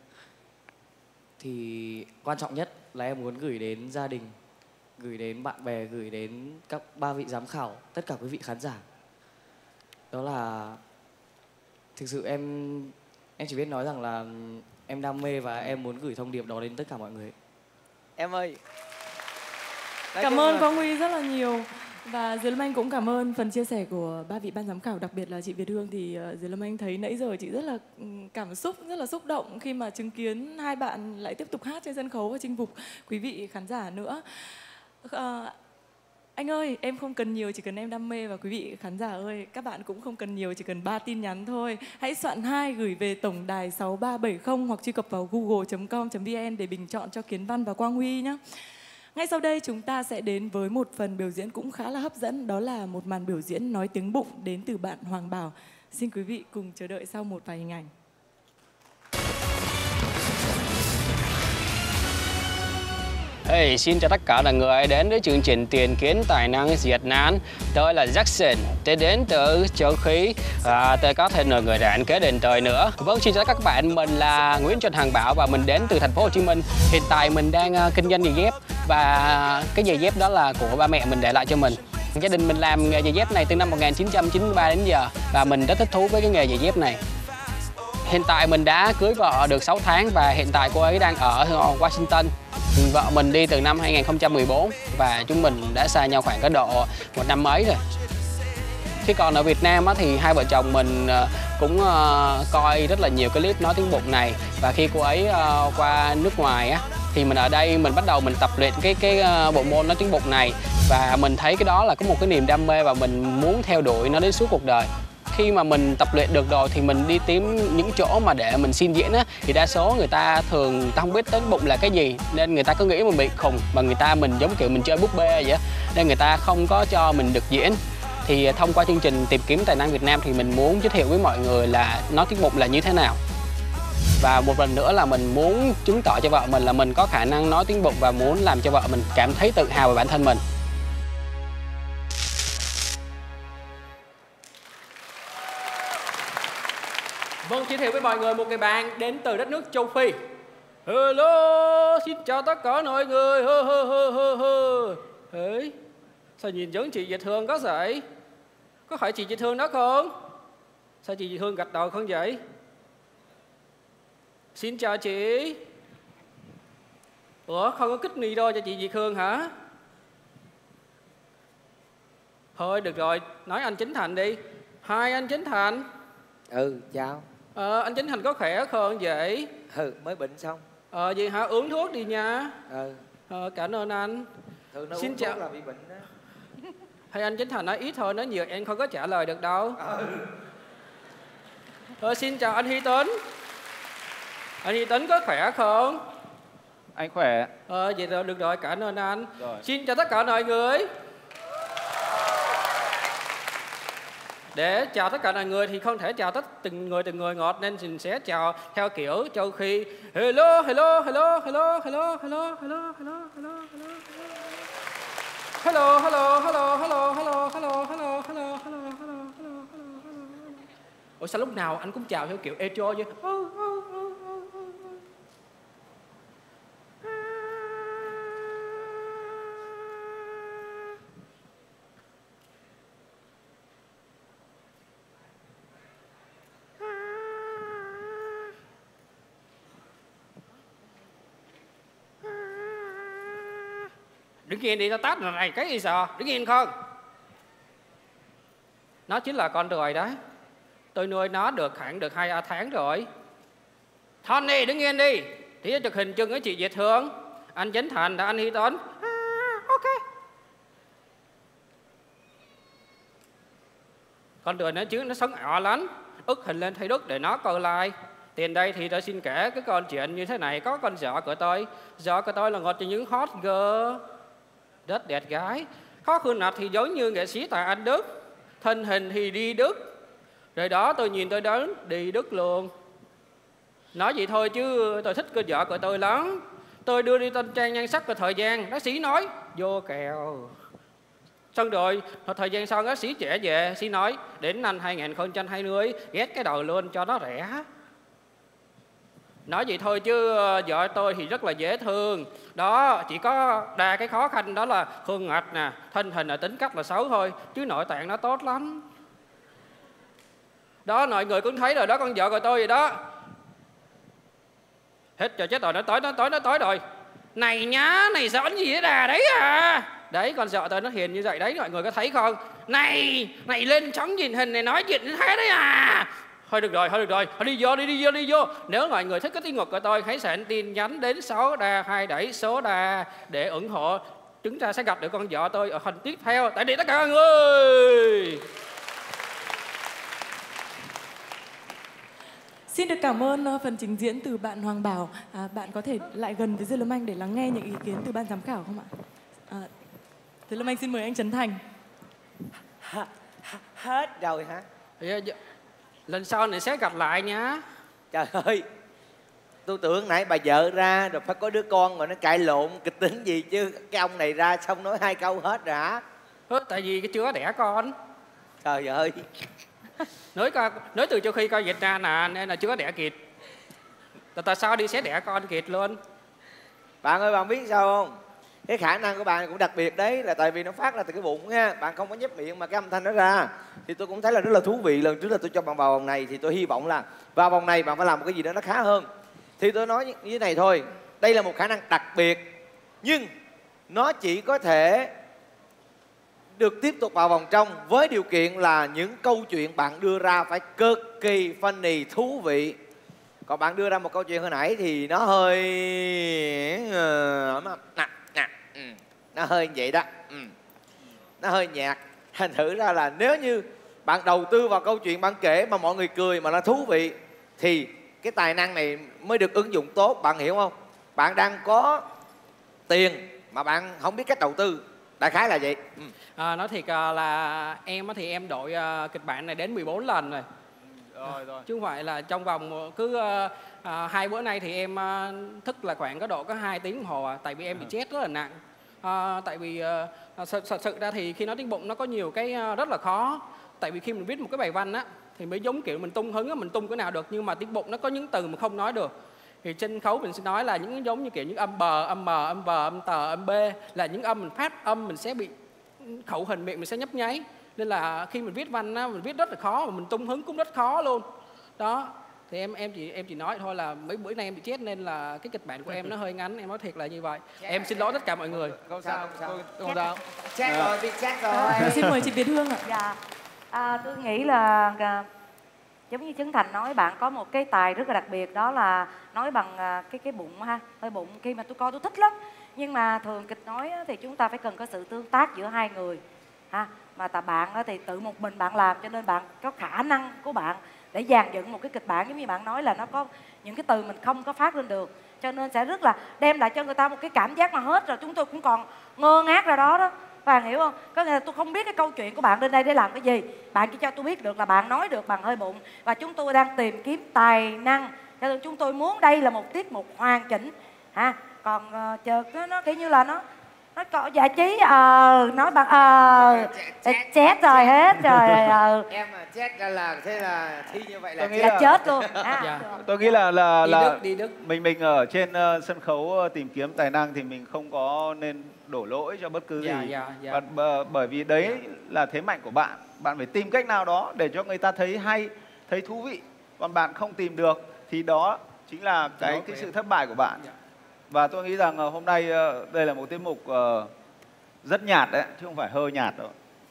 Speaker 15: thì quan trọng nhất là em muốn gửi đến gia đình, gửi đến bạn bè, gửi đến các ba vị giám khảo, tất cả quý vị khán giả. Đó là thực sự em em chỉ biết nói rằng là em đam mê và em muốn gửi thông điệp đó đến tất cả mọi người.
Speaker 13: Em ơi. Nói
Speaker 6: Cảm
Speaker 13: chung
Speaker 6: ơn
Speaker 13: là-
Speaker 6: Quang Huy rất là nhiều. Và Diệp Lâm Anh cũng cảm ơn phần chia sẻ của ba vị ban giám khảo, đặc biệt là chị Việt Hương. Thì uh, Diệp Lâm Anh thấy nãy giờ chị rất là um, cảm xúc, rất là xúc động khi mà chứng kiến hai bạn lại tiếp tục hát trên sân khấu và chinh phục quý vị khán giả nữa. Uh, anh ơi, em không cần nhiều, chỉ cần em đam mê, và quý vị khán giả ơi, các bạn cũng không cần nhiều, chỉ cần ba tin nhắn thôi. Hãy soạn hai gửi về tổng đài sáu ba bảy không hoặc truy cập vào google chấm com chấm vn để bình chọn cho Kiến Văn và Quang Huy nhé. Ngay sau đây chúng ta sẽ đến với một phần biểu diễn cũng khá là hấp dẫn, đó là một màn biểu diễn nói tiếng bụng đến từ bạn Hoàng Bảo. Xin quý vị cùng chờ đợi sau một vài hình ảnh.
Speaker 9: Hey, xin chào tất cả mọi người đến với chương trình Tiền Kiến Tài Năng Việt Nam. Tôi là Jackson, tôi đến từ châu Khí và tôi có thêm một người bạn kế đến tôi nữa. Vâng, xin chào các bạn, mình là Nguyễn Trần Hoàng Bảo và mình đến từ thành phố Hồ Chí Minh. Hiện tại mình đang uh, kinh doanh giày dép và cái giày dép đó là của ba mẹ mình để lại cho mình. Gia đình mình làm nghề giày dép này từ năm một nghìn chín trăm chín mươi ba đến giờ và mình rất thích thú với cái nghề giày dép này. Hiện tại mình đã cưới vợ được sáu tháng và hiện tại cô ấy đang ở Washington. Vợ mình đi từ năm hai nghìn không trăm mười bốn và chúng mình đã xa nhau khoảng có độ một năm mấy rồi. Khi còn ở Việt Nam á, thì hai vợ chồng mình cũng uh, coi rất là nhiều cái clip nói tiếng bụng này, và khi cô ấy uh, qua nước ngoài á, thì mình ở đây mình bắt đầu mình tập luyện cái cái uh, bộ môn nói tiếng bụng này, và mình thấy cái đó là có một cái niềm đam mê và mình muốn theo đuổi nó đến suốt cuộc đời. Khi mà mình tập luyện được rồi thì mình đi tìm những chỗ mà để mình xin diễn á, thì đa số người ta thường ta không biết tiếng bụng là cái gì, nên người ta cứ nghĩ mình bị khùng, mà người ta mình giống kiểu mình chơi búp bê vậy á, nên người ta không có cho mình được diễn. Thì thông qua chương trình Tìm Kiếm Tài Năng Việt Nam thì mình muốn giới thiệu với mọi người là nói tiếng bụng là như thế nào. Và một lần nữa là mình muốn chứng tỏ cho vợ mình là mình có khả năng nói tiếng bụng và muốn làm cho vợ mình cảm thấy tự hào về bản thân mình.
Speaker 16: Vâng, giới thiệu với mọi người một cái bạn đến từ đất nước châu Phi. Hello, xin chào tất cả mọi người. Hơ hơ hơ hơ hơ. Ê, sao nhìn giống chị Việt Hương có vậy? Có phải chị Việt Hương đó không? Sao chị Việt Hương gật đầu không vậy? Xin chào chị. Ủa, không có kích mì đôi cho chị Việt Hương hả? Thôi được rồi, nói anh Chính Thành đi. Hai anh Chính Thành.
Speaker 13: Ừ, chào.
Speaker 16: Ờ, anh Chính Thành có khỏe không vậy?
Speaker 13: Ừ, mới bệnh xong.
Speaker 16: Ờ, vậy hả? Uống thuốc đi nha.
Speaker 13: Ừ.
Speaker 16: Ờ, cảm ơn anh.
Speaker 13: Thường nó
Speaker 16: Xin
Speaker 13: uống
Speaker 16: chào.
Speaker 13: thuốc là bị bệnh đó.
Speaker 16: Hay anh Chính Thành nói ít thôi, nói nhiều em không có trả lời được đâu.
Speaker 13: Ừ.
Speaker 16: Ờ, xin chào anh Hy Tuấn. Anh Hy Tuấn có khỏe không?
Speaker 5: Anh khỏe.
Speaker 16: Ờ, vậy rồi, được rồi, cảm ơn anh.
Speaker 5: Rồi.
Speaker 16: Xin chào tất cả mọi người. Để chào tất cả mọi người thì không thể chào tất từng người từng người ngọt, nên mình sẽ chào theo kiểu châu Phi. Hello, hello, hello, hello, hello, hello, hello, hello, hello, hello. Hello, hello, hello, hello, hello, hello, hello, hello, hello, hello, hello, hello. Ủa sao lúc nào anh cũng chào theo kiểu etro vậy? Đứng yên đi, tao tát rồi này, cái gì sợ, đứng yên không? Nó chính là con ruồi đấy. Tôi nuôi nó được khoảng được hai tháng rồi. Tony, đứng yên đi. Thì chụp hình chung với chị Việt Hương, anh Chính Thành và anh Hy Tuấn. À, ok. Con ruồi nó chứ nó sống ảo lắm. Ức hình lên Facebook để nó coi like. Tiền đây thì tôi xin kể cái câu chuyện như thế này. Có con vợ của tôi. Vợ của tôi là một trong những hot girl, rất đẹp gái. Có khuôn mặt thì giống như nghệ sĩ tại Anh Đức, thân hình thì đi Đức. Rồi đó tôi nhìn tôi đến đi Đức luôn. Nói vậy thôi chứ tôi thích cô vợ của tôi lắm. Tôi đưa đi tên trang nhan sắc và thời gian. Bác sĩ nói vô kèo. Xong rồi, thời gian sau bác sĩ trẻ về, sĩ nói đến năm hai nghìn không trăm hai mươi ghét cái đầu luôn cho nó rẻ. Nói vậy thôi chứ vợ tôi thì rất là dễ thương. Đó, chỉ có đa cái khó khăn đó là khuôn mặt nè, thân hình là tính cách là xấu thôi, chứ nội tạng nó tốt lắm. Đó, mọi người cũng thấy rồi đó, con vợ của tôi vậy đó. Hết trời, chết rồi, nó tối, nó tối, nó tối rồi. Này nhá, này giỡn gì thế đà đấy à. Đấy, con vợ tôi nó hiền như vậy đấy, mọi người có thấy không? Này, này lên chóng nhìn hình này nói chuyện như thế đấy à. Thôi được rồi, thôi được rồi, thôi đi vô, đi, đi vô, đi vô. Nếu mọi người thích cái tiết mục của tôi, hãy send tin nhắn đến sáu đa hai đẩy số đa để ủng hộ. Chúng ta sẽ gặp được con vợ tôi ở phần tiếp theo. Tại vì tất cả mọi người.
Speaker 6: Xin được cảm ơn phần trình diễn từ bạn Hoàng Bảo. À, bạn có thể lại gần với Diệp Lâm Anh để lắng nghe những ý kiến từ ban giám khảo không ạ? À, Diệp Lâm Anh xin mời anh Trấn Thành.
Speaker 13: Hết rồi hả?
Speaker 16: Lần sau này sẽ gặp lại nhá.
Speaker 13: Trời ơi, tôi tưởng nãy bà vợ ra rồi phải có đứa con mà nó cãi lộn kịch tính gì chứ. Cái ông này ra xong nói hai câu hết rồi hả?
Speaker 16: Tại vì cái chưa đẻ con.
Speaker 13: Trời ơi.
Speaker 16: Nói, coi, nói từ châu Phi coi Việt Nam nè, nên là chưa có đẻ kịp. Tại sao đi sẽ đẻ con kịp luôn.
Speaker 13: Bạn ơi, bạn biết sao không? Cái khả năng của bạn cũng đặc biệt đấy, là tại vì nó phát ra từ cái bụng nha. Bạn không có nhếch miệng mà cái âm thanh nó ra. Thì tôi cũng thấy là rất là thú vị. Lần trước là tôi cho bạn vào vòng này, thì tôi hy vọng là vào vòng này bạn phải làm một cái gì đó nó khá hơn. Thì tôi nói như thế này thôi, đây là một khả năng đặc biệt, nhưng nó chỉ có thể được tiếp tục vào vòng trong với điều kiện là những câu chuyện bạn đưa ra phải cực kỳ funny, thú vị. Còn bạn đưa ra một câu chuyện hồi nãy thì nó hơi nè, nè, nó hơi vậy đó, nó hơi nhạt. Thành thử ra là nếu như bạn đầu tư vào câu chuyện bạn kể mà mọi người cười mà nó thú vị thì cái tài năng này mới được ứng dụng tốt. Bạn hiểu không? Bạn đang có tiền mà bạn không biết cách đầu tư, đại khái là vậy. ừ.
Speaker 16: à, Nói thiệt là em thì em đội kịch bản này đến mười bốn lần rồi.
Speaker 5: Rồi, rồi.
Speaker 16: Chứ không phải là trong vòng cứ à, hai bữa nay thì em à, thức là khoảng có độ có hai tiếng đồng hồ à, tại vì em bị chết rất là nặng. À, tại vì à, thật sự, sự ra thì khi nói tiếng bụng nó có nhiều cái rất là khó. Tại vì khi mình viết một cái bài văn á thì mới giống kiểu mình tung hứng á, mình tung cái nào được, nhưng mà tiếng bụng nó có những từ mà không nói được. Thì trên khấu mình sẽ nói là những giống như kiểu những âm bờ, âm mờ, âm vờ, âm tờ, âm b, là những âm mình phát âm mình sẽ bị khẩu hình miệng mình sẽ nhấp nháy. Nên là khi mình viết văn á, mình viết rất là khó, mà mình tung hứng cũng rất khó luôn. Đó, thì em em chỉ em chỉ nói thôi là mấy bữa nay em bị chết nên là cái kịch bản của em nó hơi ngắn, em nói thiệt là như vậy. Em xin lỗi tất cả mọi người.
Speaker 5: Không sao, không sao. Không sao.
Speaker 13: Chết rồi, bị chết rồi.
Speaker 6: Xin mời chị Việt Hương ạ.
Speaker 3: Dạ, à, tôi nghĩ là à, giống như Trấn Thành nói, bạn có một cái tài rất là đặc biệt, đó là nói bằng à, cái cái bụng ha, hơi bụng. Khi mà tôi coi tôi thích lắm, nhưng mà thường kịch nói á, thì chúng ta phải cần có sự tương tác giữa hai người ha. Mà tại bạn á, thì tự một mình bạn làm, cho nên bạn có khả năng của bạn để dàn dựng một cái kịch bản, giống như bạn nói là nó có những cái từ mình không có phát lên được, cho nên sẽ rất là đem lại cho người ta một cái cảm giác mà hết rồi chúng tôi cũng còn ngơ ngác ra đó đó. Bạn hiểu không? Có nghĩa là tôi không biết cái câu chuyện của bạn lên đây để làm cái gì, bạn chỉ cho tôi biết được là bạn nói được bằng hơi bụng, và chúng tôi đang tìm kiếm tài năng, cho nên chúng tôi muốn đây là một tiết mục hoàn chỉnh ha. Còn uh, chợt nó, nó kiểu như là nó nó có giải trí, ờ uh, nói bằng ờ uh, chết rồi hết rồi. uh.
Speaker 13: Em mà chết ra là thế là thi như vậy là,
Speaker 3: là, là chết luôn. À,
Speaker 5: dạ. Tôi nghĩ là là là
Speaker 16: đi Đức, đi Đức.
Speaker 5: mình mình ở trên uh, sân khấu uh, tìm kiếm tài năng thì mình không có nên đổ lỗi cho bất cứ
Speaker 16: dạ,
Speaker 5: gì.
Speaker 16: dạ, dạ.
Speaker 5: Và, uh, bởi vì đấy dạ. là thế mạnh của bạn. Bạn phải tìm cách nào đó để cho người ta thấy hay, thấy thú vị. Còn bạn không tìm được thì đó chính là cái
Speaker 16: Đó,
Speaker 5: cái sự thất bại của bạn. Dạ. Và tôi nghĩ rằng uh, hôm nay uh, đây là một tiết mục uh, rất nhạt đấy, chứ không phải hơi nhạt đâu.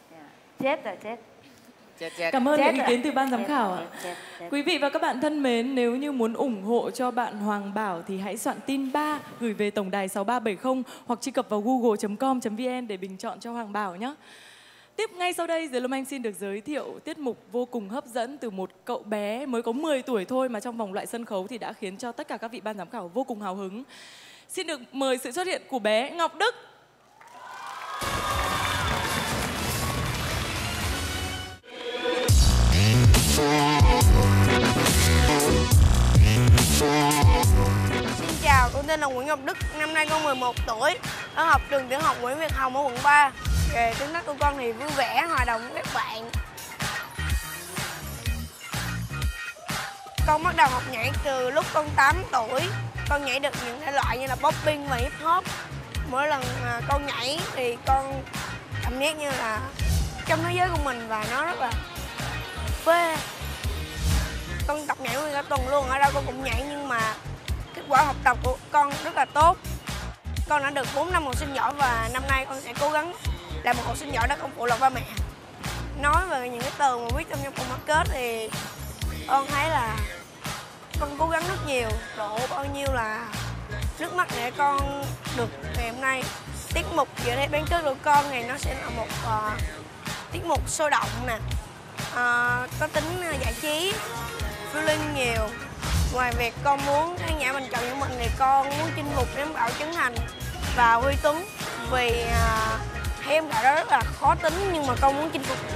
Speaker 3: Chết rồi, chết.
Speaker 13: Chết, chết.
Speaker 6: Cảm ơn
Speaker 3: Chết
Speaker 6: những ý
Speaker 3: rồi.
Speaker 6: kiến từ ban giám
Speaker 3: Chết,
Speaker 6: khảo ạ.
Speaker 3: chết, chết, chết.
Speaker 6: Quý vị và các bạn thân mến, nếu như muốn ủng hộ cho bạn Hoàng Bảo thì hãy soạn tin ba gửi về tổng đài sáu ba bảy không hoặc truy cập vào google chấm com chấm vn để bình chọn cho Hoàng Bảo nhé. Tiếp ngay sau đây, Diệp Lâm Anh xin được giới thiệu tiết mục vô cùng hấp dẫn từ một cậu bé mới có mười tuổi thôi mà trong vòng loại sân khấu thì đã khiến cho tất cả các vị ban giám khảo vô cùng hào hứng. Xin được mời sự xuất hiện của bé Ngọc Đức.
Speaker 10: Xin chào chào, con tên là Nguyễn Ngọc Đức, năm nay con mười một tuổi, ở học trường tiểu học Nguyễn Việt Hồng ở quận ba. Về tính cách của con thì vui vẻ, hòa đồng với các bạn. Con bắt đầu học nhảy từ lúc con tám tuổi. Con nhảy được những thể loại như là popping và hip hop. Mỗi lần mà con nhảy thì con cảm giác như là trong thế giới của mình và nó rất là phê. Con tập nhảy nguyên cả tuần luôn, ở đâu con cũng nhảy nhưng mà kết quả học tập của con rất là tốt. Con đã được bốn năm học sinh giỏi và năm nay con sẽ cố gắng làm một học sinh giỏi đó không phụ lòng ba mẹ. Nói về những cái từ mà viết trong trong câu market thì con thấy là con cố gắng rất nhiều, đổ bao nhiêu là nước mắt để con được ngày hôm nay. Tiết mục giờ đây bán kết của con này nó sẽ là một uh, tiết mục sôi động nè, uh, có tính giải trí, feeling nhiều. Ngoài việc con muốn khán giả mình chọn những mình thì con muốn chinh phục em Bảo Trấn Thành và Huy Tuấn vì uh, thấy em Bảo đó rất là khó tính nhưng mà con muốn chinh phục.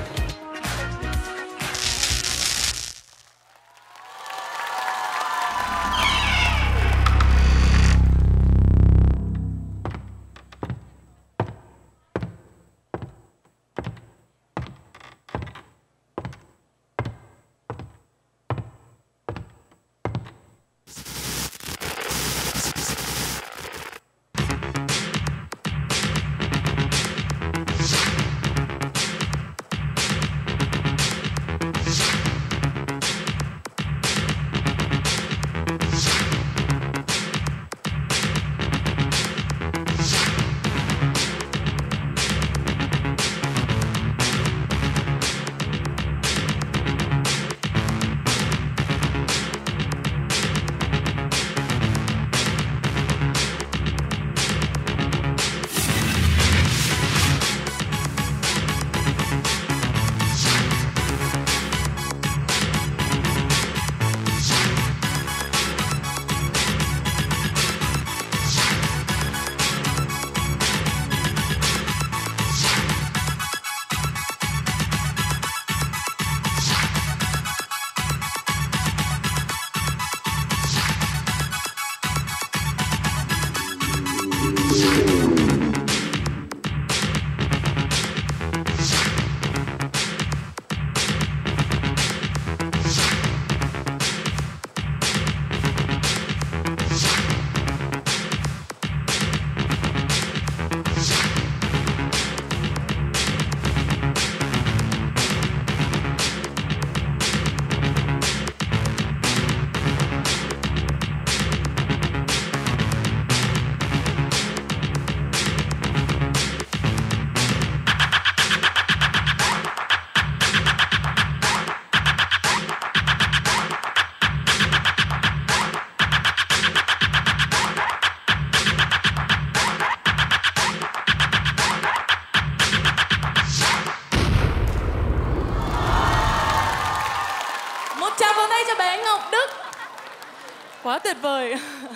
Speaker 6: Quá tuyệt vời.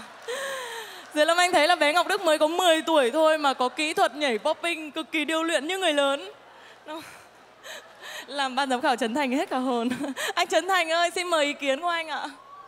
Speaker 6: Diệp Lâm Anh thấy là bé Ngọc Đức mới có mười tuổi thôi mà có kỹ thuật nhảy popping cực kỳ điêu luyện như người lớn. Làm ban giám khảo Trấn Thành hết cả hồn. Anh Trấn Thành ơi, xin mời ý kiến của anh ạ.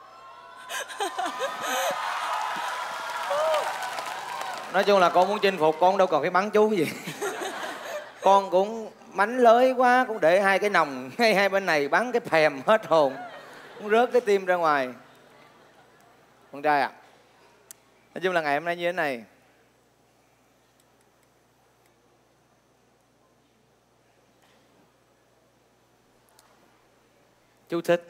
Speaker 13: Nói chung là con muốn chinh phục, con đâu còn cái bắn chú gì. Con cũng mánh lới quá, cũng để hai cái nòng ngay hai bên này bắn cái phèm hết hồn, cũng rớt cái tim ra ngoài. Con trai ạ, à, nói chung là ngày hôm nay như thế này, chú thích.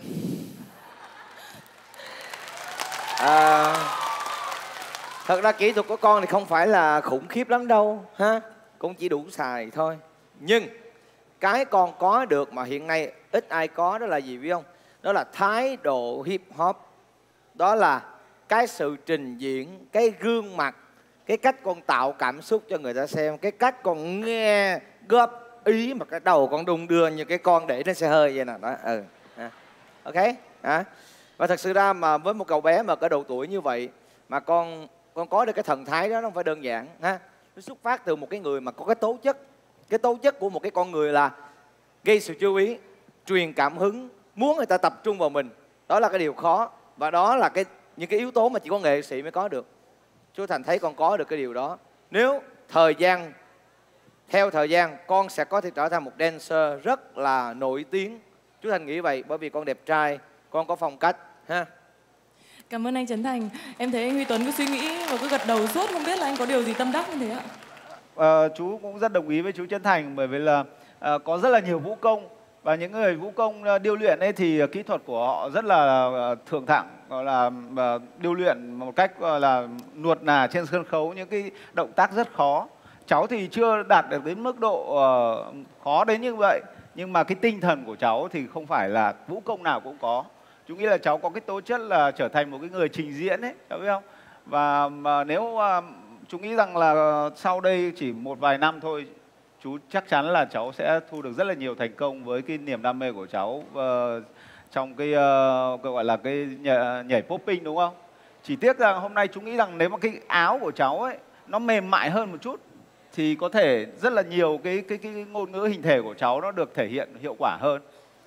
Speaker 13: À, thật ra kỹ thuật của con thì không phải là khủng khiếp lắm đâu ha, cũng chỉ đủ xài thôi. Nhưng cái con có được mà hiện nay ít ai có đó là gì biết không? Đó là thái độ hip hop. Đó là cái sự trình diễn, cái gương mặt, cái cách con tạo cảm xúc cho người ta xem, cái cách con nghe góp ý mà cái đầu con đung đưa như cái con để trên xe hơi vậy nè đó. Ừ. À. Ok. À. Và thật sự ra mà với một cậu bé mà có độ tuổi như vậy mà con con có được cái thần thái đó nó không phải đơn giản ha. Nó xuất phát từ một cái người mà có cái tố chất. Cái tố chất của một cái con người là gây sự chú ý, truyền cảm hứng, muốn người ta tập trung vào mình. Đó là cái điều khó. Và đó là cái những cái yếu tố mà chỉ có nghệ sĩ mới có được. chú Thành thấy con có được cái điều đó. Nếu thời gian, theo thời gian con sẽ có thể trở thành một dancer rất là nổi tiếng. Chú Thành nghĩ vậy bởi vì con đẹp trai, con có phong cách ha.
Speaker 6: Cảm ơn anh Trấn Thành. Em thấy anh Huy Tuấn cứ suy nghĩ và cứ gật đầu suốt, không biết là anh có điều gì tâm đắc như thế ạ?
Speaker 5: Ờ, chú cũng rất đồng ý với chú Trấn Thành, bởi vì là à, có rất là nhiều vũ công, và những người vũ công điêu luyện ấy thì kỹ thuật của họ rất là thượng thặng, gọi là uh, điêu luyện một cách gọi là nuột nà trên sân khấu những cái động tác rất khó. Cháu thì chưa đạt được đến mức độ uh, khó đến như vậy, nhưng mà cái tinh thần của cháu thì không phải là vũ công nào cũng có. Chú nghĩ là cháu có cái tố chất là trở thành một cái người trình diễn ấy, cháu biết không? Và mà nếu uh, chú nghĩ rằng là sau đây chỉ một vài năm thôi, chú chắc chắn là cháu sẽ thu được rất là nhiều thành công với cái niềm đam mê của cháu uh, trong cái uh, gọi là cái nhảy, nhảy popping, đúng không? Chỉ tiếc rằng hôm nay chú nghĩ rằng nếu mà cái áo của cháu ấy nó mềm mại hơn một chút thì có thể rất là nhiều cái cái cái ngôn ngữ hình thể của cháu nó được thể hiện hiệu quả hơn.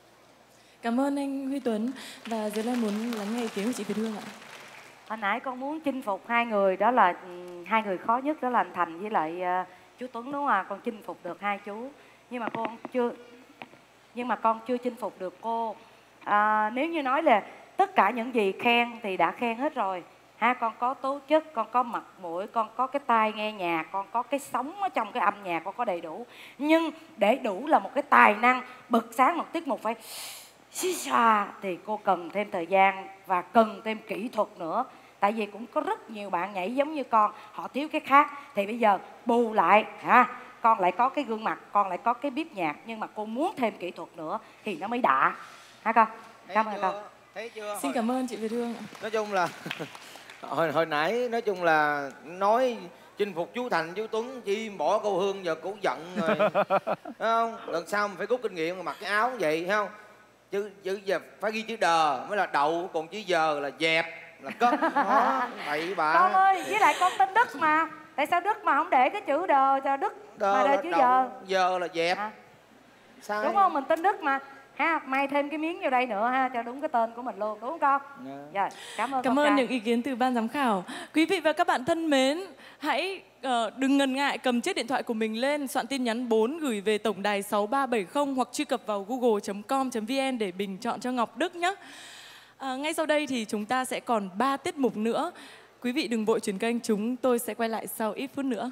Speaker 6: Cảm ơn anh Huy Tuấn, và dưới đây muốn lắng nghe ý kiến của chị Việt Hương ạ.
Speaker 3: Hồi nãy con muốn chinh phục hai người, đó là hai người khó nhất, đó là anh Thành với lại uh, chú Tuấn, đúng không ạ? Con chinh phục được hai chú, nhưng mà con chưa nhưng mà con chưa chinh phục được cô. À, nếu như nói là tất cả những gì khen thì đã khen hết rồi ha. Con có tố chất, con có mặt mũi, con có cái tai nghe nhạc, con có cái sống ở trong cái âm nhạc, con có đầy đủ. Nhưng để đủ là một cái tài năng bật sáng một tiết mục phải xí xòa thì cô cần thêm thời gian và cần thêm kỹ thuật nữa. Tại vì cũng có rất nhiều bạn nhảy giống như con, họ thiếu cái khác. Thì bây giờ bù lại ha, con lại có cái gương mặt, con lại có cái bíp nhạc, nhưng mà cô muốn thêm kỹ thuật nữa thì nó mới đã ha con. Cảm ơn con.
Speaker 13: Thấy chưa?
Speaker 6: Xin cảm ơn chị Việt Hương.
Speaker 13: Nói chung là hồi hồi nãy nói chung là nói chinh phục chú Thành, chú Tuấn, chỉ bỏ cô Hương giờ cũng giận rồi. Thấy không? Lần sau mình phải rút kinh nghiệm, mặc cái áo vậy, thấy không? Chứ chứ giờ phải ghi chữ đờ mới là đậu, còn chữ giờ là dẹp, là cất. Đó, bậy bạ.
Speaker 3: Con ơi, với lại con tên Đức mà. Tại sao Đức mà không để cái chữ đờ cho Đức
Speaker 13: Đờ
Speaker 3: mà để chữ giờ?
Speaker 13: Giờ là dẹp.
Speaker 3: À.
Speaker 13: Sai.
Speaker 3: Đúng không? Mình tên Đức mà. Ha, may thêm cái miếng vào đây nữa ha, cho đúng cái tên của mình luôn, đúng không con? Yeah. Rồi, cảm ơn
Speaker 6: Cảm
Speaker 3: con
Speaker 6: ơn
Speaker 3: trai.
Speaker 6: những ý kiến từ ban giám khảo. Quý vị và các bạn thân mến, hãy uh, đừng ngần ngại cầm chiếc điện thoại của mình lên, soạn tin nhắn bốn gửi về tổng đài sáu ba bảy không hoặc truy cập vào google chấm com chấm vn để bình chọn cho Ngọc Đức nhé. À, ngay sau đây thì chúng ta sẽ còn ba tiết mục nữa. Quý vị đừng vội chuyển kênh, chúng tôi sẽ quay lại sau ít phút nữa.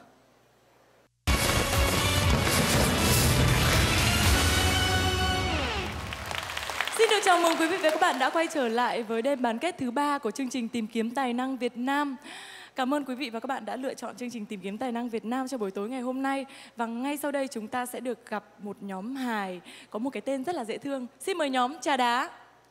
Speaker 6: Xin được chào mừng quý vị và các bạn đã quay trở lại với đêm bán kết thứ ba của chương trình Tìm kiếm tài năng Việt Nam. Cảm ơn quý vị và các bạn đã lựa chọn chương trình Tìm kiếm tài năng Việt Nam cho buổi tối ngày hôm nay. Và ngay sau đây chúng ta sẽ được gặp một nhóm hài có một cái tên rất là dễ thương. Xin mời nhóm Trà Đá.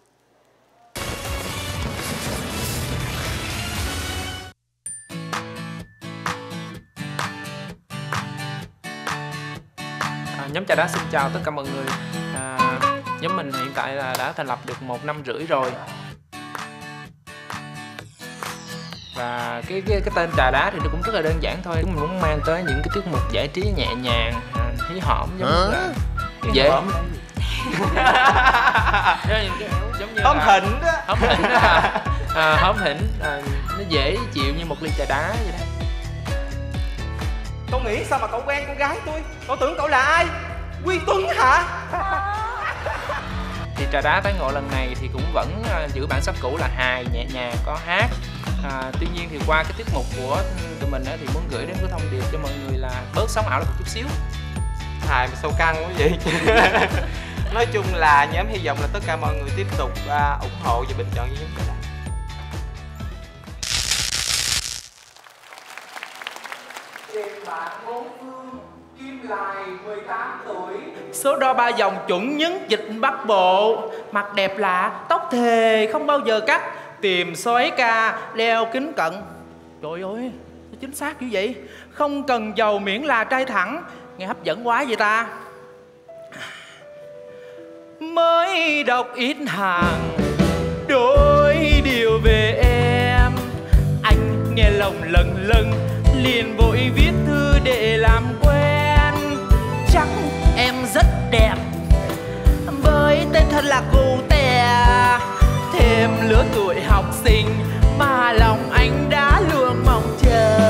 Speaker 7: À, nhóm Trà Đá xin chào tất cả mọi người. À, nhóm mình hiện tại là đã thành lập được một năm rưỡi rồi. Và cái cái, cái tên Trà Đá thì nó cũng rất là đơn giản thôi. Mình muốn mang tới những cái tiết mục giải trí nhẹ nhàng, à, hí hỏm giống như là dễ giống như
Speaker 1: hóm
Speaker 7: là
Speaker 1: thịnh đó.
Speaker 7: hóm thịnh à, à, hóm thịnh à, nó dễ chịu như một ly trà đá vậy đó.
Speaker 1: Cậu nghĩ sao mà cậu quen con gái tôi? Cậu tưởng cậu là ai? Huy Tuấn hả?
Speaker 7: Thì Trà Đá tái ngộ lần này thì cũng vẫn uh, giữ bản sắc cũ là hài, nhẹ nhàng, có hát. À, tuy nhiên thì qua cái tiết mục của tụi mình á, thì muốn gửi đến cái thông điệp cho mọi người là bớt sống ảo được một chút xíu.
Speaker 1: Hài mà sâu căng quý vị. Nói chung là nhóm hy vọng là tất cả mọi người tiếp tục uh, ủng hộ và bình chọn với nhóm Trà Đá.
Speaker 2: Bạn Bốn Phương, Kim Lài, mười tám tuổi. Số đo ba vòng chuẩn nhấn dịch Bắc Bộ. Mặt đẹp lạ, tóc thề không bao giờ cắt. Tìm xoáy ca, đeo kính cận. Trời ơi, chính xác như vậy. Không cần giàu miễn là trai thẳng. Nghe hấp dẫn quá vậy ta. Mới đọc ít hàng đôi điều về em. Anh nghe lòng lần lần liền vội viết thư để làm quen. Chắc em rất đẹp với tên thật là Cụ Tè. Thêm lứa tuổi học sinh mà lòng anh đã luôn mong chờ.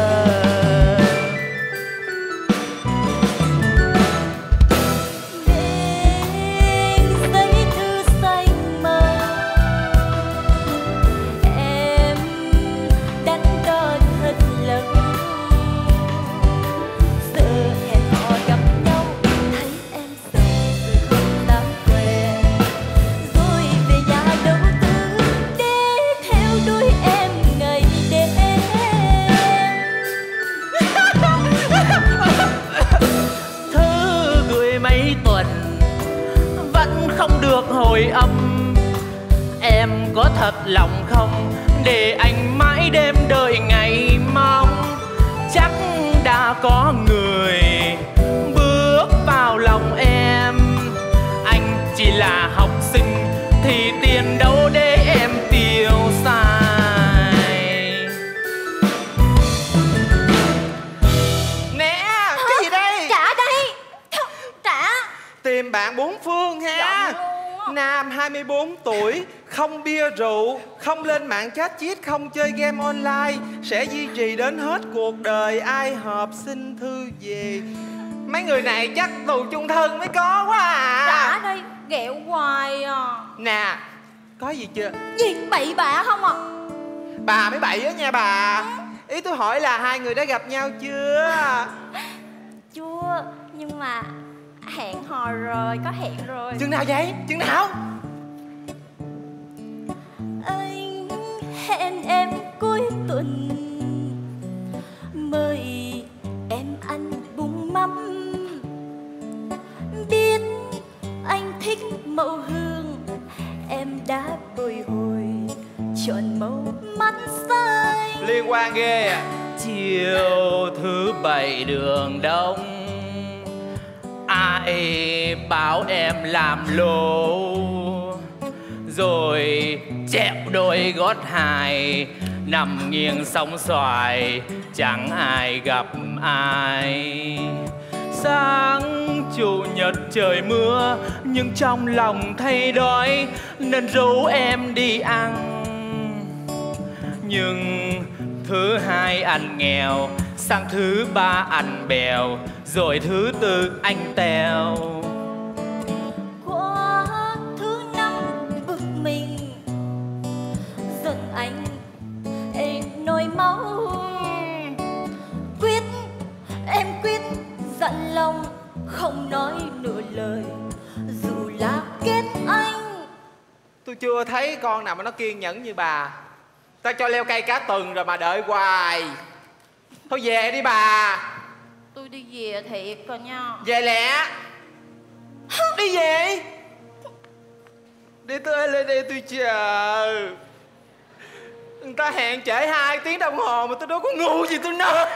Speaker 17: hồi âm. Em có thật lòng không để anh mãi đêm đợi ngày mong? Chắc đã có người bước vào lòng em. Anh chỉ là học sinh thì tiền đâu để em tiêu xài.
Speaker 1: Nè, cái gì đây?
Speaker 4: Trả đây. Trả.
Speaker 1: Tìm bạn bốn phương ha. Nam hai mươi bốn tuổi, không bia rượu, không lên mạng chat chít, không chơi game online, sẽ duy trì đến hết cuộc đời. Ai hợp xin thư về. Mấy người này chắc tù chung thân mới có quá à.
Speaker 4: Trả đây, ghẹo hoài à.
Speaker 1: Nè, có gì chưa?
Speaker 4: Gì, bậy bạ không à?
Speaker 1: Bà mới bậy á nha bà. Ý tôi hỏi là hai người đã gặp nhau chưa?
Speaker 4: Chưa, nhưng mà hẹn hò rồi, có hẹn rồi.
Speaker 1: Chừng nào vậy? Chừng nào?
Speaker 4: Anh hẹn em cuối tuần, mời em ăn bún mắm. Biết anh thích màu hương, em đã bồi hồi chọn màu mắt xanh.
Speaker 1: Liên quan ghê à.
Speaker 17: Chiều thứ bảy đường đông, ai bảo em làm lố, rồi treo đôi gót hài nằm nghiêng sóng xoài, chẳng ai gặp ai. Sáng chủ nhật trời mưa, nhưng trong lòng thấy đói nên rủ em đi ăn. Nhưng thứ hai ăn nghèo, sang thứ ba ăn bèo, rồi thứ tư anh tèo.
Speaker 4: Qua thứ năm bực mình, giận anh ê nổi máu. Quyết em quyết dặn lòng không nói nửa lời, dù là kết anh.
Speaker 1: Tôi chưa thấy con nào mà nó kiên nhẫn như bà. Ta cho leo cây cá tuần rồi mà đợi hoài. Thôi về đi bà.
Speaker 4: Tôi đi về thiệt rồi nha.
Speaker 1: Về lẹ. Đi về. Để tôi lên đây tôi chờ. Người ta hẹn trễ hai tiếng đồng hồ mà tôi đâu có ngu gì tôi nói.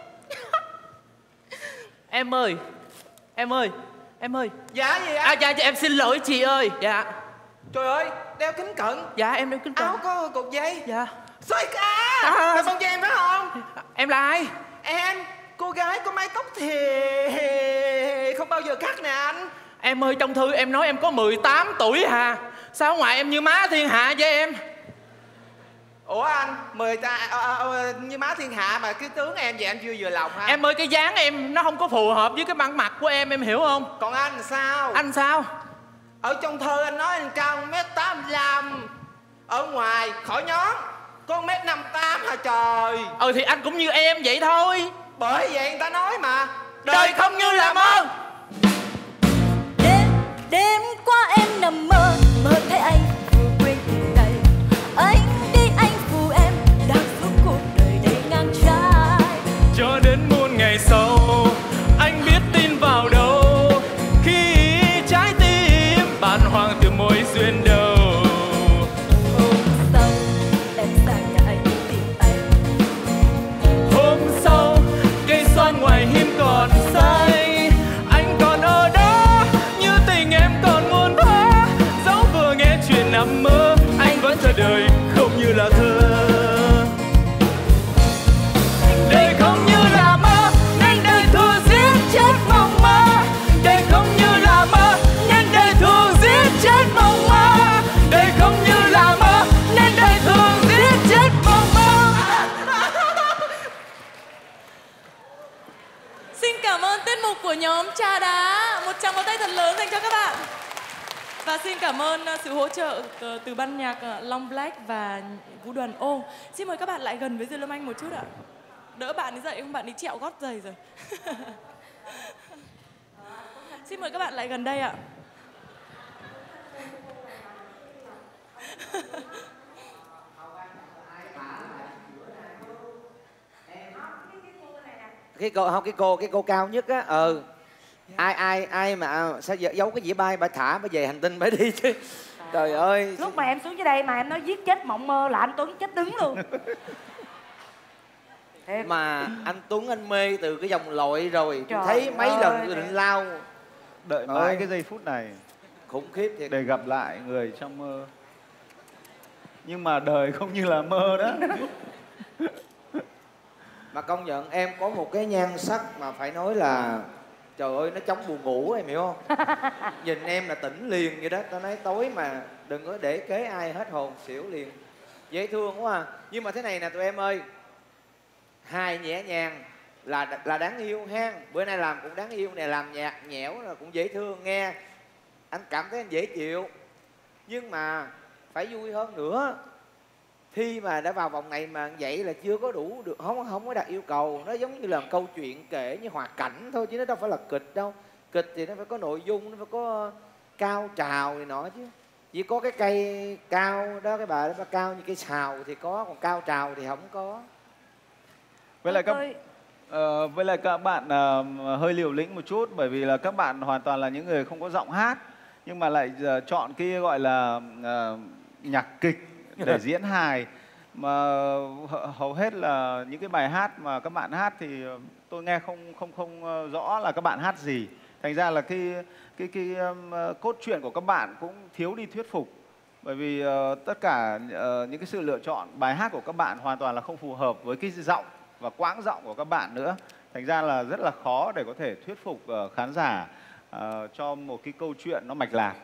Speaker 17: Em ơi, em ơi, em ơi.
Speaker 1: Dạ gì ạ?
Speaker 17: À dạ, dạ em xin lỗi chị ơi. Dạ.
Speaker 1: Trời ơi, đeo kính cận.
Speaker 17: Dạ em đeo kính cận.
Speaker 1: Áo có cột dây.
Speaker 17: Dạ.
Speaker 1: Xoay ca.
Speaker 17: À,
Speaker 1: là con em phải không?
Speaker 17: Em là ai?
Speaker 1: Em, cô gái có mái tóc thì không bao giờ cắt nè anh.
Speaker 17: Em ơi, trong thư em nói em có mười tám tuổi hà. Sao ngoài em như má thiên hạ với em?
Speaker 1: Ủa anh, mười ta à, à, à, như má thiên hạ mà cái tướng em vậy anh chưa vừa lòng hả?
Speaker 17: Em ơi, cái dáng em nó không có phù hợp với cái bản mặt của em, em hiểu không?
Speaker 1: Còn anh sao?
Speaker 17: Anh sao?
Speaker 1: Ở trong thơ anh nói anh cao một mét tám mươi lăm. Ở ngoài khỏi nhón có một mét năm mươi tám hả trời.
Speaker 17: Ừ thì anh cũng như em vậy thôi.
Speaker 1: Bởi vậy người ta nói mà
Speaker 17: đời, đời không như là mơ.
Speaker 4: Đêm, đêm qua em nằm mơ, mơ thấy anh vừa quên tình này. Anh đi anh phụ em, đang suốt cuộc đời đầy ngang trái.
Speaker 17: Cho đến muôn ngày sau, anh biết tin vào đâu, khi trái tim bàng hoàng từ mối duyên đầu.
Speaker 4: Hôm sau em sang nhà anh tìm anh.
Speaker 17: Hôm sau cây xoan ngoài hiên còn say, anh còn ở đó như tình em còn muôn thuở. Dẫu vừa nghe chuyện nằm mơ, anh vẫn chờ đời không như là thơ. Đời không như là mơ nên đời thường giết chết mộng mơ. Đời không như là mơ nên đời thường giết chết mộng mơ. Đời không như là mơ nên đời thường giết chết mộng mơ.
Speaker 6: Xin cảm ơn tiết mục của nhóm Trà Đá. Một tràng pháo tay thật lớn dành cho các bạn. Và xin cảm ơn sự hỗ trợ từ ban nhạc Long Black và Vũ Đoàn Ô. Xin mời các bạn lại gần với Diệp Lâm Anh một chút ạ. Đỡ bạn ấy dậy không, bạn ấy trẹo gót giày rồi. Xin mời các bạn lại gần đây ạ.
Speaker 13: Cái cô không, cái cô cái cô cao nhất á, ờ ai ai ai mà sẽ giấu cái dĩa bay bà thả bà về hành tinh bà đi chứ. Trời ơi.
Speaker 3: Lúc mà em xuống dưới đây mà em nói giết chết mộng mơ là anh Tuấn chết đứng luôn.
Speaker 13: Mà anh Tuấn anh mê từ cái vòng lội rồi. Tôi
Speaker 3: Trời
Speaker 13: thấy mấy
Speaker 3: ơi,
Speaker 13: lần tôi định lao.
Speaker 5: Đợi mãi
Speaker 13: Ơi.
Speaker 5: cái giây phút này
Speaker 13: Khủng khiếp thiệt.
Speaker 5: để gặp lại người trong mơ. Nhưng mà đời không như là mơ đó.
Speaker 13: Mà công nhận em có một cái nhan sắc mà phải nói là trời ơi nó chống buồn ngủ em hiểu không? Nhìn em là tỉnh liền vậy đó. Tao nói tối mà đừng có để kế ai hết hồn xỉu liền. Dễ thương quá à. Nhưng mà thế này nè tụi em ơi, hài nhẹ nhàng là là đáng yêu ha. Bữa nay làm cũng đáng yêu nè, làm nhạt nhẽo là cũng dễ thương nghe. Anh cảm thấy anh dễ chịu. Nhưng mà phải vui hơn nữa. Khi mà đã vào vòng này mà vậy là chưa có đủ được, không không có đạt yêu cầu. Nó giống như là một câu chuyện kể như hoạt cảnh thôi chứ nó đâu phải là kịch đâu. Kịch thì nó phải có nội dung, nó phải có cao trào này nọ chứ. Chỉ có cái cây cao đó, cái bà đó bà cao như cây sào thì có, còn cao trào thì không có.
Speaker 5: Với lại các ờ, với lại các bạn ờ, hơi liều lĩnh một chút, bởi vì là các bạn hoàn toàn là những người không có giọng hát nhưng mà lại ờ, chọn cái gọi là ờ, nhạc kịch để diễn hài, mà hầu hết là những cái bài hát mà các bạn hát thì tôi nghe không không không rõ là các bạn hát gì. Thành ra là cái cái cái um, cốt truyện của các bạn cũng thiếu đi thuyết phục. Bởi vì uh, tất cả uh, những cái sự lựa chọn bài hát của các bạn hoàn toàn là không phù hợp với cái giọng và quãng giọng của các bạn nữa. Thành ra là rất là khó để có thể thuyết phục uh, khán giả uh, cho một cái câu chuyện nó mạch lạc.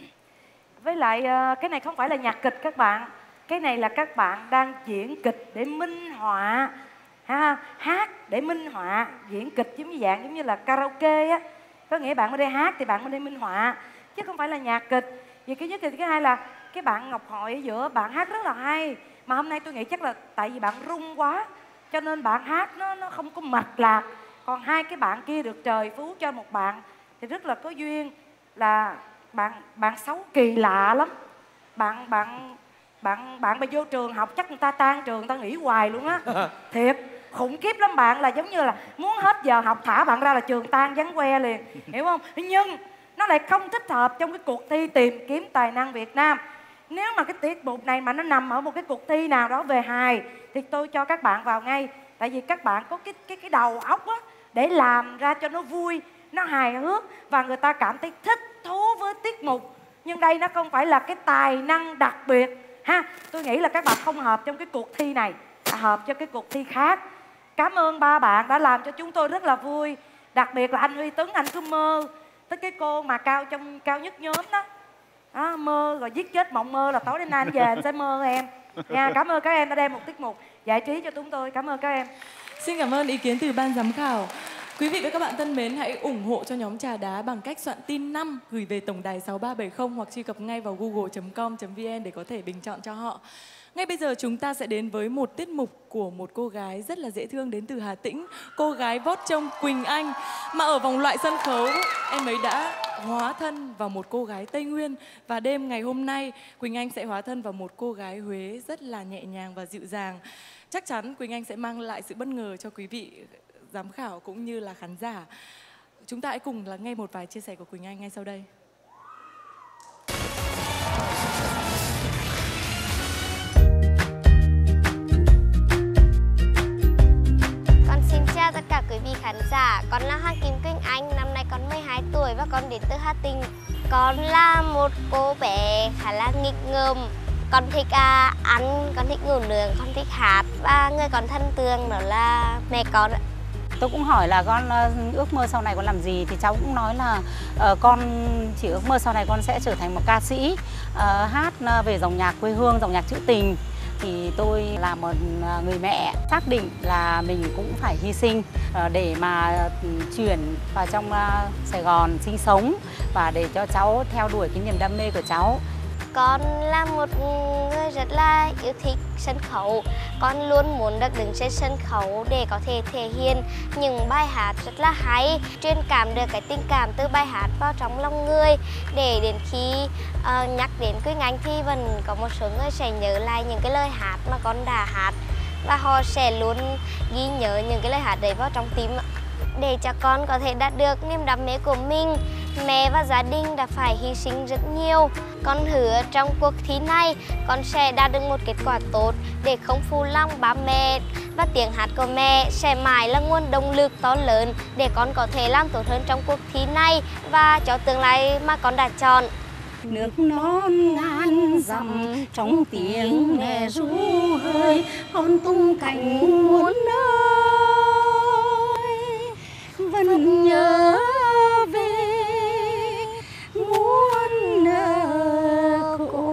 Speaker 3: Với lại uh, cái này không phải là nhạc kịch các bạn. Cái này là các bạn đang diễn kịch để minh họa, ha, hát để minh họa, diễn kịch giống như dạng giống như là karaoke á. Có nghĩa bạn ở đây hát thì bạn ở đây minh họa, chứ không phải là nhạc kịch. Vì cái nhất thì cái hai là cái bạn Ngọc Hội ở giữa bạn hát rất là hay, mà hôm nay tôi nghĩ chắc là tại vì bạn rung quá cho nên bạn hát nó nó không có mạch lạc. Còn hai cái bạn kia được trời phú cho một bạn thì rất là có duyên, là bạn bạn xấu kỳ lạ lắm. Bạn bạn bạn bạn mà vô trường học chắc người ta tan trường, người ta nghỉ hoài luôn á. Thiệt khủng khiếp lắm. Bạn là giống như là muốn hết giờ học thả bạn ra là trường tan vắng que liền, hiểu không? Nhưng nó lại không thích hợp trong cái cuộc thi tìm kiếm tài năng Việt Nam. Nếu mà cái tiết mục này mà nó nằm ở một cái cuộc thi nào đó về hài thì tôi cho các bạn vào ngay. Tại vì các bạn có cái cái cái đầu óc á để làm ra cho nó vui, nó hài hước và người ta cảm thấy thích thú với tiết mục. Nhưng đây nó không phải là cái tài năng đặc biệt ha. Tôi nghĩ là các bạn không hợp trong cái cuộc thi này, à, hợp cho cái cuộc thi khác. Cảm ơn ba bạn đã làm cho chúng tôi rất là vui. Đặc biệt là anh Huy Tuấn, anh cứ mơ tới cái cô mà cao trong cao nhất nhóm đó, đó mơ rồi giết chết mộng mơ là tối đến nay anh về anh sẽ mơ em nha. Cảm ơn các em đã đem một tiết mục giải trí cho chúng tôi. Cảm ơn các em.
Speaker 6: Xin cảm ơn ý kiến từ ban giám khảo. Quý vị và các bạn thân mến, hãy ủng hộ cho nhóm Trà Đá bằng cách soạn tin năm gửi về tổng đài sáu ba bảy không hoặc truy cập ngay vào google chấm com chấm vn để có thể bình chọn cho họ. Ngay bây giờ chúng ta sẽ đến với một tiết mục của một cô gái rất là dễ thương đến từ Hà Tĩnh, cô gái vót trông Quỳnh Anh. Mà ở vòng loại sân khấu, em ấy đã hóa thân vào một cô gái Tây Nguyên. Và đêm ngày hôm nay, Quỳnh Anh sẽ hóa thân vào một cô gái Huế rất là nhẹ nhàng và dịu dàng. Chắc chắn Quỳnh Anh sẽ mang lại sự bất ngờ cho quý vị giám khảo cũng như là khán giả. Chúng ta hãy cùng lắng nghe một vài chia sẻ của Quỳnh Anh ngay sau đây.
Speaker 18: Con xin chào tất cả quý vị khán giả. Con là Hoàng Kim Quỳnh Anh, năm nay con mười hai tuổi và con đến từ Hà Tĩnh. Con là một cô bé khá là nghịch ngợm. Con thích à, ăn, con thích ngủ nướng, con thích hát và người con thân thương đó là mẹ con.
Speaker 19: Tôi cũng hỏi là con uh, ước mơ sau này con làm gì thì cháu cũng nói là uh, con chỉ ước mơ sau này con sẽ trở thành một ca sĩ uh, hát uh, về dòng nhạc quê hương, dòng nhạc trữ tình. Thì tôi là một uh, người mẹ xác định là mình cũng phải hy sinh uh, để mà uh, chuyển vào trong uh, Sài Gòn sinh sống và để cho cháu theo đuổi cái niềm đam mê của cháu.
Speaker 18: Con là một người rất là yêu thích sân khấu. Con luôn muốn được đứng trên sân khấu để có thể thể hiện những bài hát rất là hay, truyền cảm được cái tình cảm từ bài hát vào trong lòng người, để đến khi uh, nhắc đến Quỳnh Anh thì vẫn có một số người sẽ nhớ lại những cái lời hát mà con đã hát và họ sẽ luôn ghi nhớ những cái lời hát đấy vào trong tim để cho con có thể đạt được niềm đam mê của mình, Mẹ và gia đình đã phải hy sinh rất nhiều. Con hứa trong cuộc thi này con sẽ đạt được một kết quả tốt để không phụ lòng ba mẹ. Và tiếng hát của mẹ sẽ mãi là nguồn động lực to lớn để con có thể làm tốt hơn trong cuộc thi này và cho tương lai mà con đã chọn.
Speaker 20: Nước non ngàn dặm trong tiếng mẹ ru hơi, con tung cánh muôn nơi vẫn nhớ về muôn cô.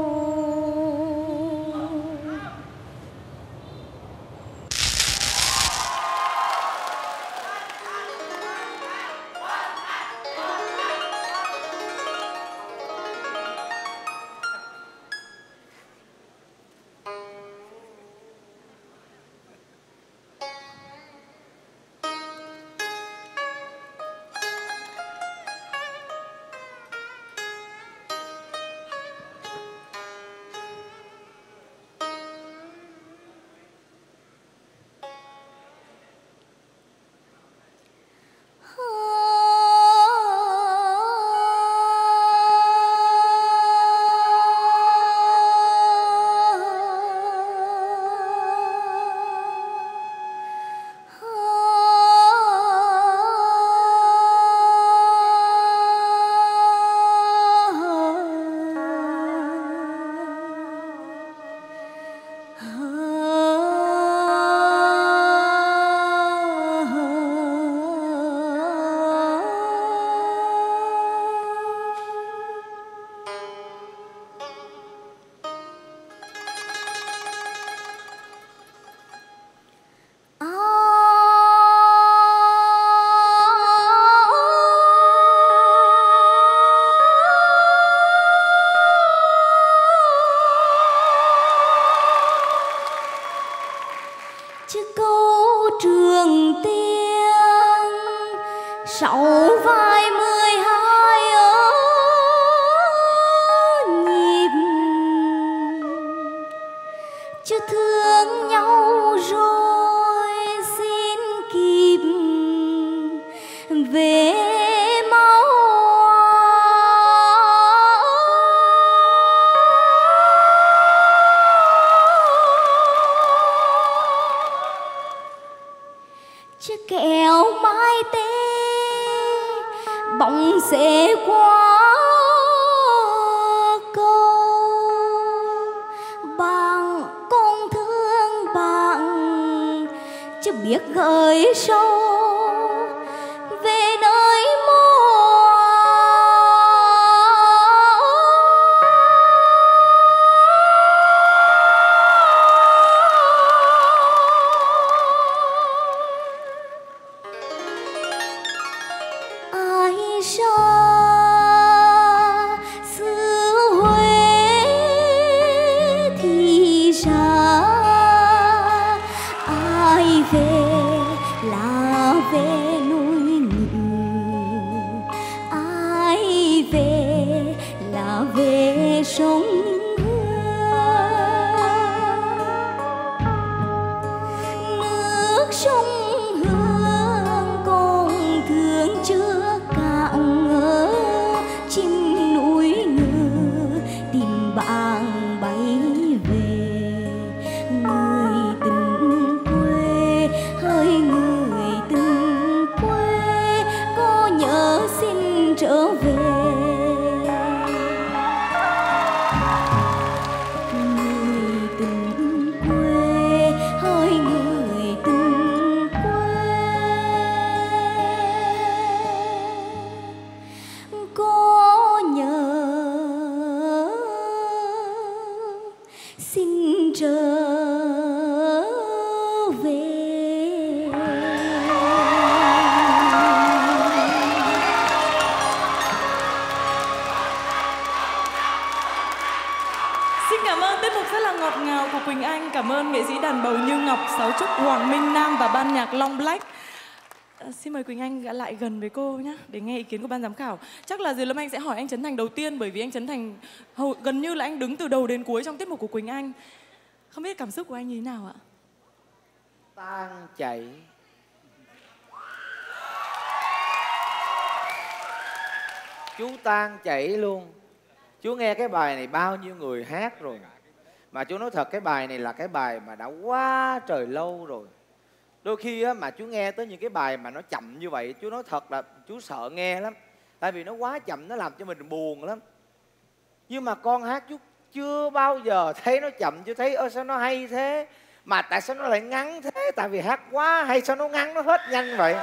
Speaker 4: sáu vai mười hai ở nhịp, chứ thương nhau rồi xin kịp về mau. Chứ kẹo mai tê bóng sẽ qua câu bằng con thương bằng, chứ biết gửi sâu về nơi mô. Ai xa xứ Huế thì xa, ai về là về núi nhự, ai về là về sông Hương. Nước sông Hương còn thương chưa cạn ngỡ, chim núi ngự tìm bạn bay về. Người tình quê hỡi người tình quê, có nhớ xin trở về. Người tình quê hỡi người tình có nhớ xin trở về.
Speaker 6: Xin cảm ơn tiết mục rất là ngọt ngào của Quỳnh Anh. Cảm ơn nghệ sĩ đàn bầu Như Ngọc, sáo trúc Hoàng Minh Nam và ban nhạc Long Black. À, xin mời Quỳnh Anh lại gần với cô nhé, để nghe ý kiến của ban giám khảo. Chắc là Diệp Lâm Anh sẽ hỏi anh Trấn Thành đầu tiên, bởi vì anh Trấn Thành hầu gần như là anh đứng từ đầu đến cuối trong tiết mục của Quỳnh Anh. Không biết cảm xúc của anh như thế nào ạ?
Speaker 13: Tan chảy. chú tan chảy luôn. Chú nghe cái bài này bao nhiêu người hát rồi. Mà chú nói thật, cái bài này là cái bài mà đã quá trời lâu rồi. Đôi khi á, mà chú nghe tới những cái bài mà nó chậm như vậy, chú nói thật là chú sợ nghe lắm. Tại vì nó quá chậm, nó làm cho mình buồn lắm. Nhưng mà con hát chú chưa bao giờ thấy nó chậm. Chú thấy ơ sao nó hay thế, mà tại sao nó lại ngắn thế? Tại vì hát quá hay sao nó ngắn, nó hết nhanh vậy?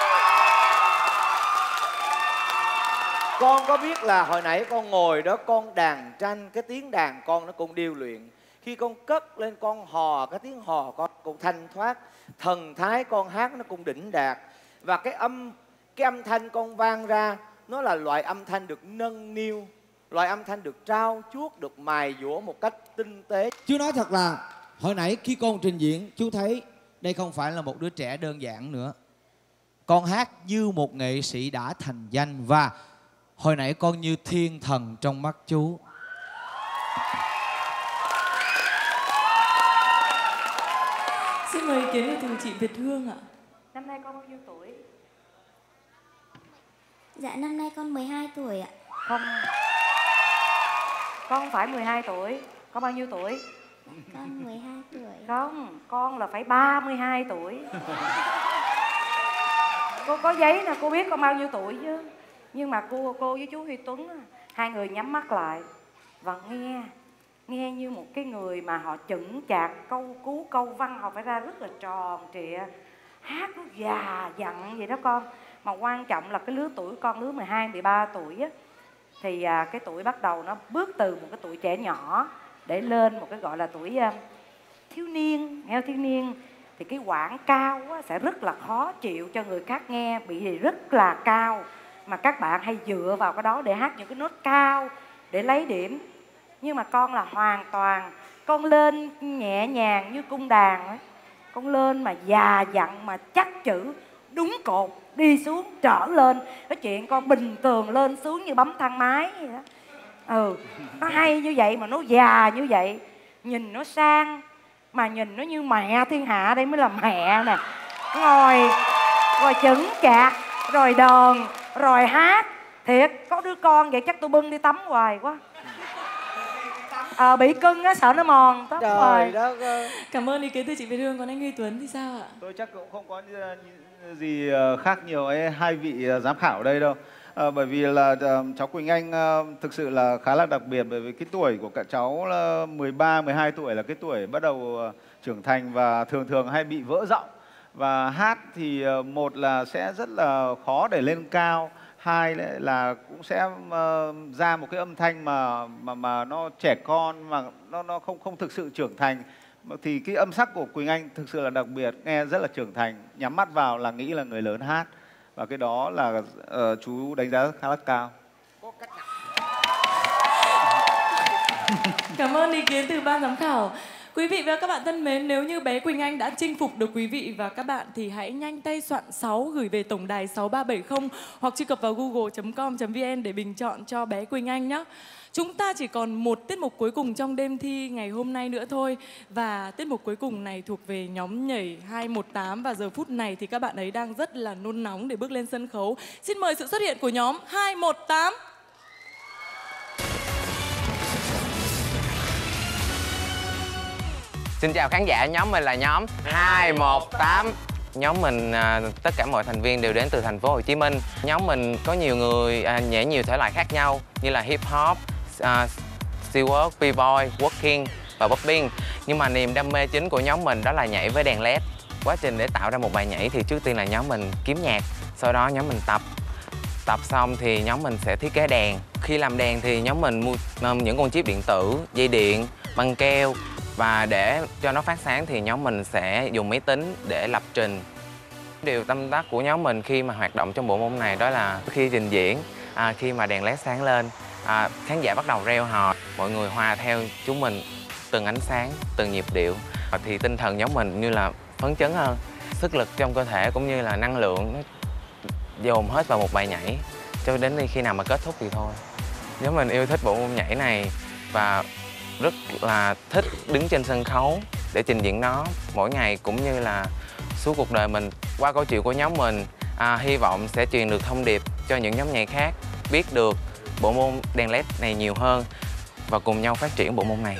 Speaker 13: Con có biết là hồi nãy con ngồi đó con đàn tranh, cái tiếng đàn con nó cũng điêu luyện. Khi con cất lên con hò, cái tiếng hò con cũng thanh thoát. Thần thái con hát nó cũng đỉnh đạt. Và cái âm cái âm thanh con vang ra, nó là loại âm thanh được nâng niu, loại âm thanh được trao chuốt, được mài dũa một cách tinh tế.
Speaker 21: Chú nói thật là hồi nãy khi con trình diễn, chú thấy đây không phải là một đứa trẻ đơn giản nữa. Con hát như một nghệ sĩ đã thành danh. Và hồi nãy con như thiên thần trong mắt chú.
Speaker 6: Xin mời ý kiến từ chị Việt Hương ạ.
Speaker 3: Năm nay con bao nhiêu tuổi?
Speaker 18: Dạ năm nay con mười hai tuổi ạ.
Speaker 3: Không, con không phải mười hai tuổi. Con bao nhiêu tuổi?
Speaker 18: Con mười hai tuổi.
Speaker 3: Không, con là phải ba mươi hai tuổi. Cô có giấy nè, cô biết con bao nhiêu tuổi chứ. Nhưng mà cô cô với chú Huy Tuấn, hai người nhắm mắt lại và nghe nghe như một cái người mà họ chững chạc, câu cú câu văn họ phải ra rất là tròn trịa, hát nó già dặn vậy đó con. Mà quan trọng là cái lứa tuổi con, lứa mười hai, mười ba tuổi á, thì à, cái tuổi bắt đầu nó bước từ một cái tuổi trẻ nhỏ để lên một cái gọi là tuổi à, thiếu niên, nghe thiếu niên. Thì cái quãng cao á, sẽ rất là khó chịu cho người khác nghe, bị rất là cao. Mà các bạn hay dựa vào cái đó để hát những cái nốt cao để lấy điểm. Nhưng mà con là hoàn toàn, con lên nhẹ nhàng như cung đàn ấy. Con lên mà già dặn mà chắc chữ, đúng cột, đi xuống trở lên. Cái chuyện con bình thường lên xuống như bấm thang máy vậy đó. Ừ, nó hay như vậy mà nó già như vậy. Nhìn nó sang, mà nhìn nó như mẹ thiên hạ, đây mới là mẹ nè. Ngồi, rồi chững chạc, rồi đờn, rồi hát. Thiệt, có đứa con vậy chắc tôi bưng đi tắm hoài quá. Ờ, bị cưng á, sợ nó mòn tóc hoài.
Speaker 6: Cảm ơn ý kiến từ chị Việt Hương. Còn anh Huy Tuấn thì sao ạ?
Speaker 5: Tôi chắc cũng không có gì khác nhiều ấy hai vị giám khảo ở đây đâu. À, bởi vì là uh, cháu Quỳnh Anh uh, thực sự là khá là đặc biệt. Bởi vì cái tuổi của cả cháu là mười ba, mười hai tuổi là cái tuổi bắt đầu uh, trưởng thành và thường thường hay bị vỡ giọng. Và hát thì uh, một là sẽ rất là khó để lên cao, hai là cũng sẽ uh, ra một cái âm thanh mà mà mà nó trẻ con, mà nó nó không không thực sự trưởng thành. Thì cái âm sắc của Quỳnh Anh thực sự là đặc biệt, nghe rất là trưởng thành, nhắm mắt vào là nghĩ là người lớn hát. Và cái đó là uh, chú đánh giá khá là cao.
Speaker 6: Cảm ơn ý kiến từ ban giám khảo. Quý vị và các bạn thân mến, nếu như bé Quỳnh Anh đã chinh phục được quý vị và các bạn thì hãy nhanh tay soạn sáu gửi về tổng đài sáu ba bảy không hoặc truy cập vào google chấm com chấm vn để bình chọn cho bé Quỳnh Anh nhé. Chúng ta chỉ còn một tiết mục cuối cùng trong đêm thi ngày hôm nay nữa thôi. Và tiết mục cuối cùng này thuộc về nhóm nhảy hai một tám. Và giờ phút này thì các bạn ấy đang rất là nôn nóng để bước lên sân khấu. Xin mời sự xuất hiện của nhóm hai một tám.
Speaker 22: Xin chào khán giả, nhóm mình là nhóm hai một tám. Nhóm mình à, tất cả mọi thành viên đều đến từ thành phố Hồ Chí Minh. Nhóm mình có nhiều người à, nhảy nhiều thể loại khác nhau như là hip hop, uh, stillwork, b-boy, working và popping. Nhưng mà niềm đam mê chính của nhóm mình đó là nhảy với đèn led. Quá trình để tạo ra một bài nhảy thì trước tiên là nhóm mình kiếm nhạc, sau đó nhóm mình tập. Tập xong thì nhóm mình sẽ thiết kế đèn. Khi làm đèn thì nhóm mình mua những con chip điện tử, dây điện, băng keo. Và để cho nó phát sáng thì nhóm mình sẽ dùng máy tính để lập trình. Điều tâm đắc của nhóm mình khi mà hoạt động trong bộ môn này đó là khi trình diễn, à, khi mà đèn led sáng lên, à, khán giả bắt đầu reo hò, mọi người hòa theo chúng mình từng ánh sáng, từng nhịp điệu. Thì tinh thần nhóm mình như là phấn chấn hơn, sức lực trong cơ thể cũng như là năng lượng nó dồn hết vào một bài nhảy cho đến khi nào mà kết thúc thì thôi. Nhóm mình yêu thích bộ môn nhảy này và rất là thích đứng trên sân khấu để trình diễn nó mỗi ngày cũng như là suốt cuộc đời mình. Qua câu chuyện của nhóm mình, à, hy vọng sẽ truyền được thông điệp cho những nhóm nhảy khác biết được bộ môn đèn led này nhiều hơn và cùng nhau phát triển bộ môn này.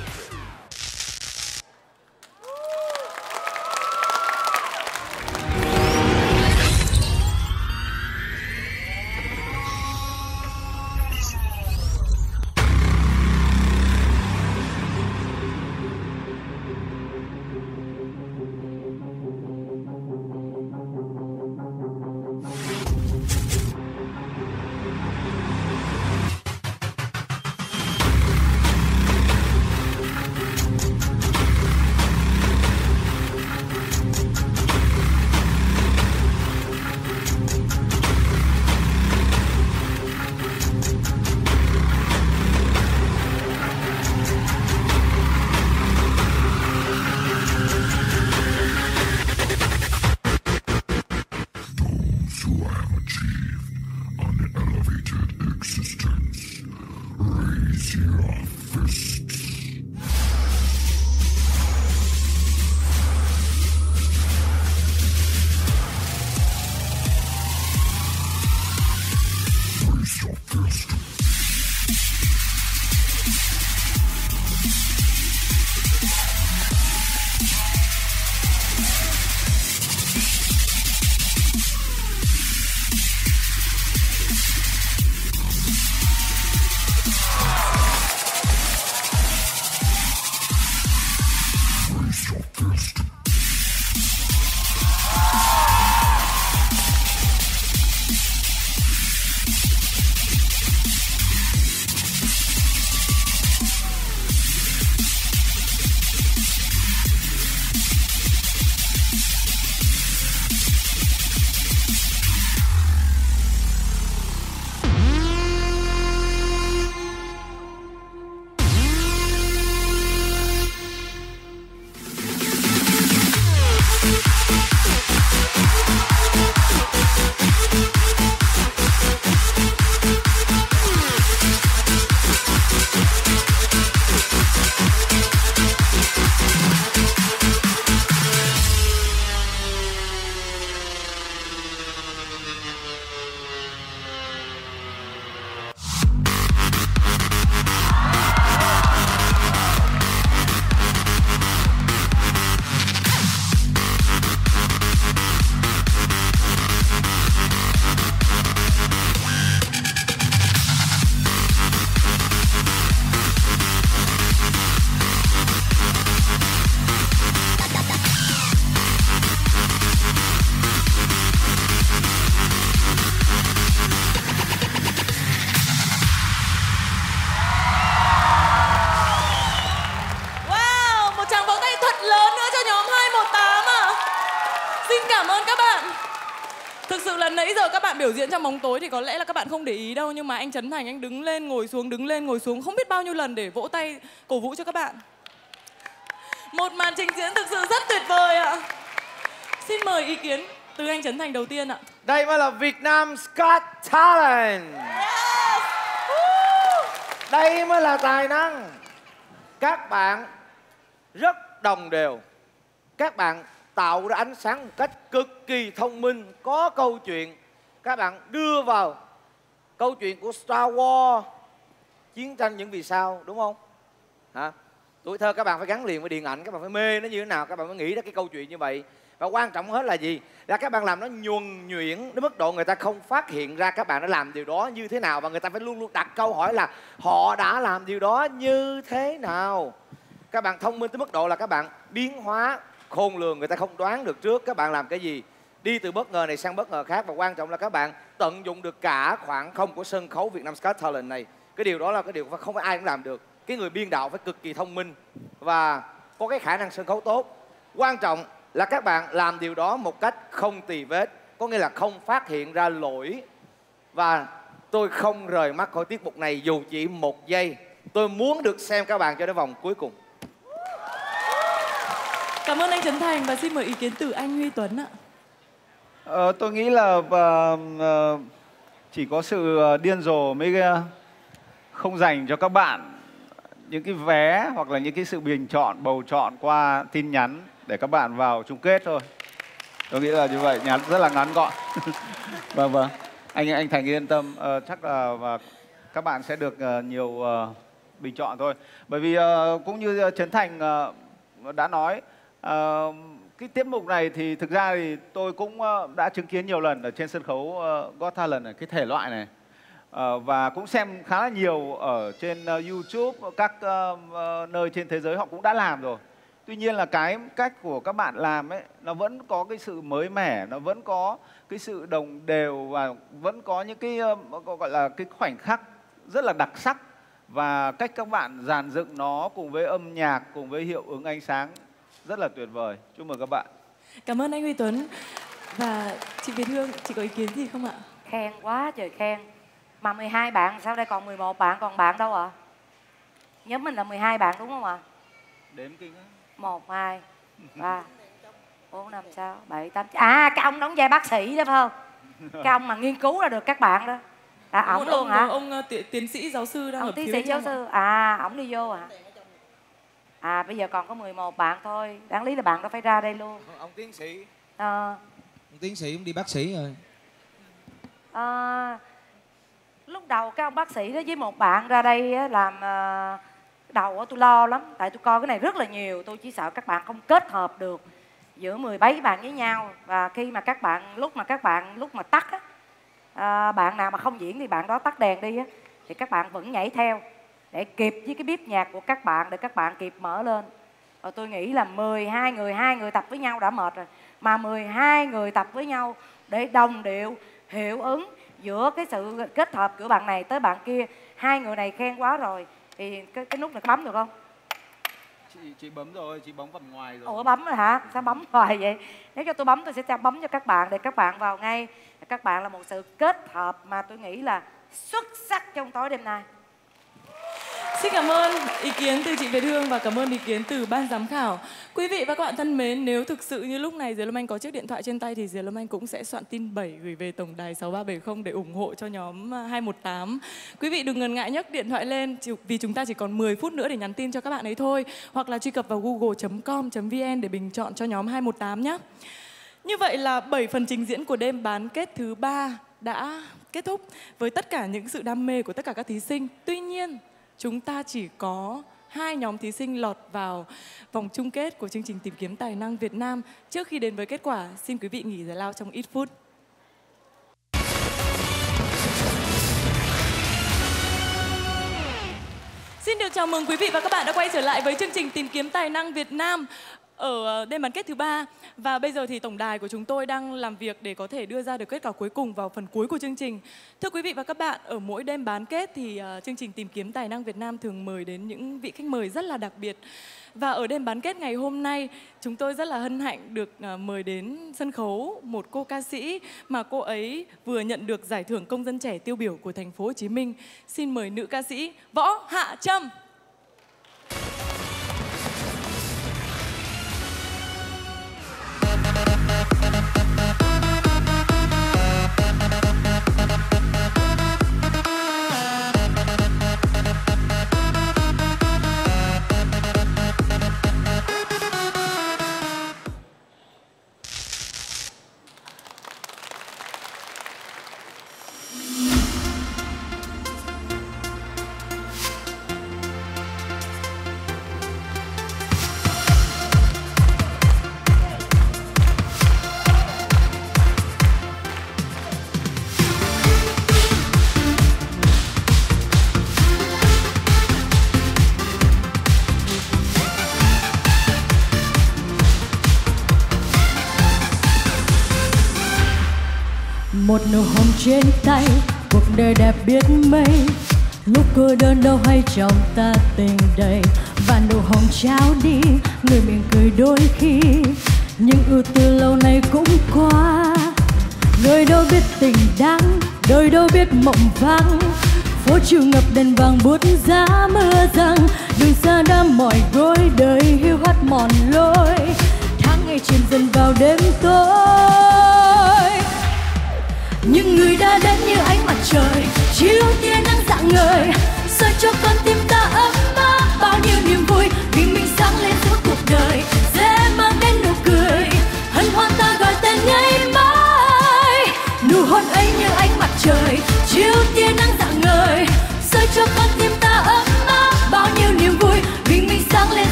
Speaker 6: Biểu diễn trong bóng tối thì có lẽ là các bạn không để ý đâu, nhưng mà anh Trấn Thành anh đứng lên ngồi xuống đứng lên ngồi xuống không biết bao nhiêu lần để vỗ tay cổ vũ cho các bạn. Một màn trình diễn thực sự rất tuyệt vời ạ. Xin mời ý kiến từ anh Trấn Thành đầu tiên ạ.
Speaker 13: Đây mới là Việt Nam Got Talent.
Speaker 6: Yes.
Speaker 13: Đây mới là tài năng. Các bạn rất đồng đều. Các bạn tạo ra ánh sáng một cách cực kỳ thông minh, có câu chuyện. Các bạn đưa vào câu chuyện của Star Wars, chiến tranh những vì sao, đúng không? Hả? Tuổi thơ các bạn phải gắn liền với điện ảnh, các bạn phải mê nó như thế nào, các bạn mới nghĩ ra cái câu chuyện như vậy. Và quan trọng hết là gì? Là các bạn làm nó nhuần nhuyễn đến mức độ người ta không phát hiện ra các bạn đã làm điều đó như thế nào. Và người ta phải luôn luôn đặt câu hỏi là họ đã làm điều đó như thế nào. Các bạn thông minh tới mức độ là các bạn biến hóa khôn lường, người ta không đoán được trước các bạn làm cái gì. Đi từ bất ngờ này sang bất ngờ khác. Và quan trọng là các bạn tận dụng được cả khoảng không của sân khấu Việt Nam Got Talent này. Cái điều đó là cái điều không phải ai cũng làm được. Cái người biên đạo phải cực kỳ thông minh và có cái khả năng sân khấu tốt. Quan trọng là các bạn làm điều đó một cách không tì vết, có nghĩa là không phát hiện ra lỗi. Và tôi không rời mắt khỏi tiết mục này dù chỉ một giây. Tôi muốn được xem các bạn cho đến vòng cuối cùng.
Speaker 6: Cảm ơn anh Trấn Thành và xin mời ý kiến từ anh Huy Tuấn ạ.
Speaker 5: Ờ, tôi nghĩ là uh, uh, chỉ có sự điên rồ mới uh, không dành cho các bạn những cái vé hoặc là những cái sự bình chọn, bầu chọn qua tin nhắn để các bạn vào chung kết thôi. Tôi nghĩ là như vậy, nhắn rất là ngắn gọn. Vâng vâng. anh anh Thành yên tâm, uh, chắc là và các bạn sẽ được uh, nhiều uh, bình chọn thôi. Bởi vì uh, cũng như Trấn Thành uh, đã nói, uh, cái tiết mục này thì thực ra thì tôi cũng uh, đã chứng kiến nhiều lần ở trên sân khấu uh, Got Talent này, cái thể loại này. Uh, và cũng xem khá là nhiều ở trên uh, YouTube, các uh, uh, nơi trên thế giới họ cũng đã làm rồi. Tuy nhiên là cái cách của các bạn làm ấy, nó vẫn có cái sự mới mẻ, nó vẫn có cái sự đồng đều và vẫn có những cái uh, gọi là cái khoảnh khắc rất là đặc sắc. Và cách các bạn dàn dựng nó cùng với âm nhạc, cùng với hiệu ứng ánh sáng rất là tuyệt vời. Chúc mừng các bạn.
Speaker 6: Cảm ơn anh Huy Tuấn. Và chị Việt Hương, chị có ý kiến gì không ạ?
Speaker 3: Khen quá trời khen. Mà mười hai bạn, sao đây còn mười một bạn, còn bạn đâu ạ? À? Nhóm mình là mười hai bạn đúng không ạ? À?
Speaker 5: Đếm kinh á.
Speaker 3: một, hai, ba, bốn, năm, sáu, bảy, tám. À, cái ông đóng vai bác sĩ đó phải không? Cái ông mà nghiên cứu ra được các bạn đó. À, ổng luôn hả?
Speaker 6: Ông, ông tiến, tiến sĩ giáo sư đang
Speaker 3: ông
Speaker 6: ở
Speaker 3: tiến
Speaker 6: phía
Speaker 3: sĩ giáo
Speaker 6: trong
Speaker 3: sư. À, ổng đi vô hả? À, bây giờ còn có mười một bạn thôi. Đáng lý là bạn đó phải ra đây luôn.
Speaker 13: Ông tiến sĩ.
Speaker 3: À,
Speaker 21: ông tiến sĩ cũng đi bác sĩ rồi.
Speaker 3: À, lúc đầu cái ông bác sĩ đó với một bạn ra đây á, làm uh, đầu tôi lo lắm. Tại tôi coi cái này rất là nhiều. Tôi chỉ sợ các bạn không kết hợp được giữa mười mấy bạn với nhau. Và khi mà các bạn, lúc mà các bạn, lúc mà tắt á, À, bạn nào mà không diễn thì bạn đó tắt đèn đi á, thì các bạn vẫn nhảy theo để kịp với cái beat nhạc của các bạn, để các bạn kịp mở lên. Rồi tôi nghĩ là mười hai người, hai người tập với nhau đã mệt rồi, mà mười hai người tập với nhau để đồng điệu, hiệu ứng giữa cái sự kết hợp của bạn này tới bạn kia. Hai người này khen quá rồi. Thì cái, cái nút này có bấm được không?
Speaker 5: Chị, chị bấm rồi, chị bấm phần ngoài rồi.
Speaker 3: Ủa bấm rồi hả? Sao bấm hoài vậy? Nếu cho tôi bấm tôi sẽ cho bấm cho các bạn để các bạn vào ngay. Các bạn là một sự kết hợp mà tôi nghĩ là xuất sắc trong tối đêm nay.
Speaker 6: Xin cảm ơn ý kiến từ chị Việt Hương và cảm ơn ý kiến từ ban giám khảo. Quý vị và các bạn thân mến, nếu thực sự như lúc này Diệp Lâm Anh có chiếc điện thoại trên tay thì Diệp Lâm Anh cũng sẽ soạn tin bảy gửi về tổng đài sáu ba bảy không để ủng hộ cho nhóm hai một tám. Quý vị đừng ngần ngại nhấc điện thoại lên vì chúng ta chỉ còn mười phút nữa để nhắn tin cho các bạn ấy thôi, hoặc là truy cập vào google chấm com chấm vn để bình chọn cho nhóm hai một tám nhé. Như vậy là bảy phần trình diễn của đêm bán kết thứ ba đã kết thúc với tất cả những sự đam mê của tất cả các thí sinh. Tuy nhiên, chúng ta chỉ có hai nhóm thí sinh lọt vào vòng chung kết của chương trình Tìm kiếm tài năng Việt Nam. Trước khi đến với kết quả, xin quý vị nghỉ giải lao trong ít phút. Xin được chào mừng quý vị và các bạn đã quay trở lại với chương trình Tìm kiếm tài năng Việt Nam ở đêm bán kết thứ ba. Và bây giờ thì tổng đài của chúng tôi đang làm việc để có thể đưa ra được kết quả cuối cùng vào phần cuối của chương trình. Thưa quý vị và các bạn, ở mỗi đêm bán kết thì uh, chương trình Tìm kiếm tài năng Việt Nam thường mời đến những vị khách mời rất là đặc biệt. Và ở đêm bán kết ngày hôm nay, chúng tôi rất là hân hạnh được uh, mời đến sân khấu một cô ca sĩ mà cô ấy vừa nhận được giải thưởng công dân trẻ tiêu biểu của thành phố Hồ Chí Minh. Xin mời nữ ca sĩ Võ Hạ Trâm.
Speaker 4: Một nụ hôn trên tay, cuộc đời đẹp biết mấy. Lúc cô đơn đâu hay trong ta tình đầy. Và nụ hôn trao đi, người mỉm cười đôi khi. Nhưng ưu tư lâu nay cũng qua. Người đâu biết tình đắng, đời đâu biết mộng vắng. Phố chiều ngập đèn vàng buốt giá mưa giăng. Đường xa đã mỏi gối, đời hiu hắt mòn lối. Tháng ngày chìm dần vào đêm tối. Những người đã đến như ánh mặt trời, chiếu tia nắng rạng ngời, soi cho con tim ta ấm áp bao nhiêu niềm vui. Vì mình sáng lên suốt cuộc đời, sẽ mang đến nụ cười, hân hoan ta gọi tên ngày mai. Nụ hôn ấy như ánh mặt trời.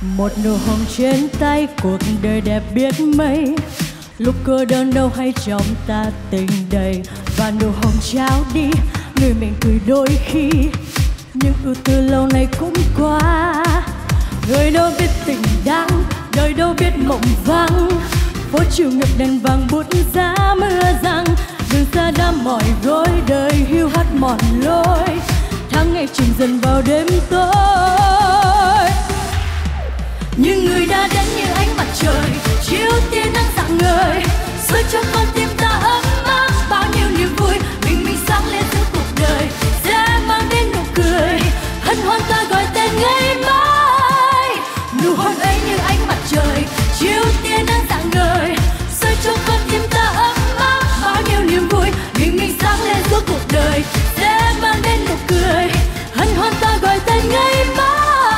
Speaker 4: Một nụ hồng trên tay, cuộc đời đẹp biết mấy. Lúc cô đơn đâu hay trong ta tình đầy. Và nụ hồng trao đi, người mình cười đôi khi. Nhưng ưu tư lâu nay cũng qua. Người đâu biết tình đắng, đời đâu biết mộng vắng. Phố chiều ngập đèn vàng bút giá mưa răng. Đường xa đã mỏi gối, đời hiu hắt mòn lối. Tháng ngày chìm dần vào đêm tối. Những người đã đến như ánh mặt trời, chiếu tia nắng rạng ngời, soi cho con tim ta ấm áp bao nhiêu niềm vui. Bình minh sáng lên giữa cuộc đời, sẽ mang đến nụ cười, hân hoan ta gọi tên ngày mai. Nụ hôn ấy như ánh mặt trời, chiếu tia nắng rạng ngời, soi cho con tim ta ấm áp bao nhiêu niềm vui. Bình minh sáng lên giữa cuộc đời, sẽ mang đến nụ cười, hân hoan ta gọi tên ngày mai.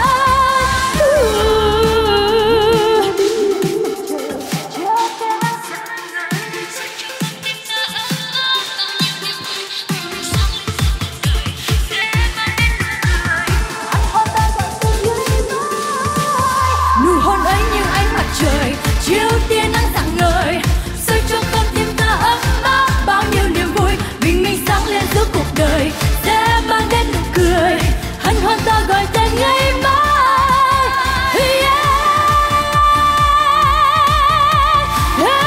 Speaker 4: Chiếu tia nắng rạng ngời, soi cho con tim ta ấm áp bao nhiêu niềm vui. Bình minh sáng lên giữa cuộc đời, sẽ mang đến nụ cười, hân hoan ta gọi tên ngày mai. Yeah. Yeah.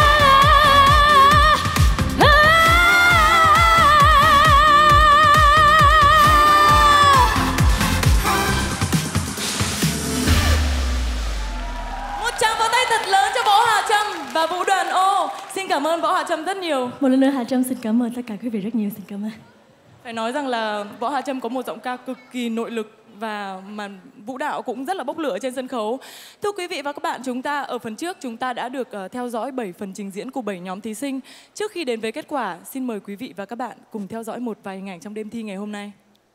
Speaker 6: Một tràng pháo tay thật lớn cho Võ Hà Trâm và Vũ Đoàn O. Xin cảm ơn Võ Hà Trâm rất nhiều.
Speaker 4: Một lần nữa Hà Trâm xin cảm ơn tất cả quý vị rất nhiều. Xin cảm ơn.
Speaker 6: Phải nói rằng là Võ Hà Trâm có một giọng ca cực kỳ nội lực và màn vũ đạo cũng rất là bốc lửa trên sân khấu. Thưa quý vị và các bạn, chúng ta ở phần trước chúng ta đã được uh, theo dõi bảy phần trình diễn của bảy nhóm thí sinh. Trước khi đến với kết quả, xin mời quý vị và các bạn cùng theo dõi một vài hình ảnh trong đêm thi ngày hôm nay.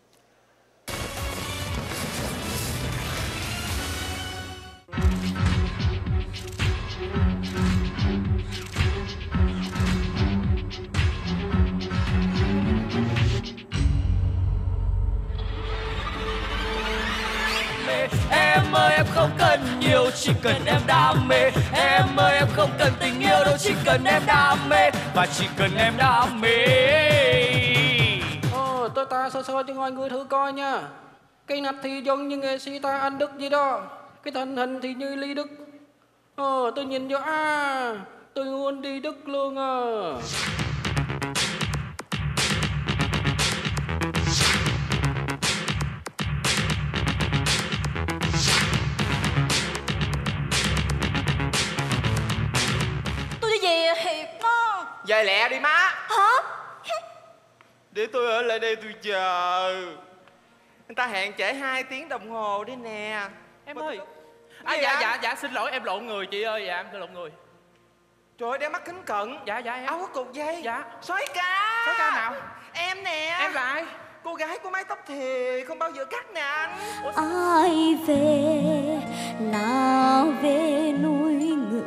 Speaker 17: Em ơi em không cần nhiều, chỉ cần em đam mê. Em ơi em không cần tình yêu đâu, chỉ cần em đam mê. Và chỉ cần em đam mê.
Speaker 16: Ờ, tôi ta sơ sơ cho mọi người thử coi nha. Cái nắp thì giống như nghệ sĩ ta Anh Đức gì đó. Cái thân hình thì như Lý Đức. Ờ, tôi nhìn vô à, tôi muốn đi Đức luôn à.
Speaker 1: Về lẹ đi má.
Speaker 10: Hả?
Speaker 1: Để tôi ở lại đây tôi chờ. Người ta hẹn trễ hai tiếng đồng hồ đi nè.
Speaker 16: Em
Speaker 1: Mà
Speaker 16: ơi.
Speaker 1: tôi...
Speaker 16: À,
Speaker 1: Gì
Speaker 16: dạ
Speaker 1: vậy?
Speaker 16: dạ dạ xin lỗi em lộn người chị ơi, dạ em lộn người.
Speaker 1: Trời ơi, đeo mắt kính cận.
Speaker 16: Dạ dạ em.
Speaker 1: Áo có cục dây.
Speaker 16: Dạ.
Speaker 1: Soái ca.
Speaker 16: Soái ca nào?
Speaker 1: Em nè.
Speaker 16: Em là ai?
Speaker 1: Cô gái của mái tóc thì không bao giờ cắt nè anh. Ủa,
Speaker 4: Ai về là về núi ngự,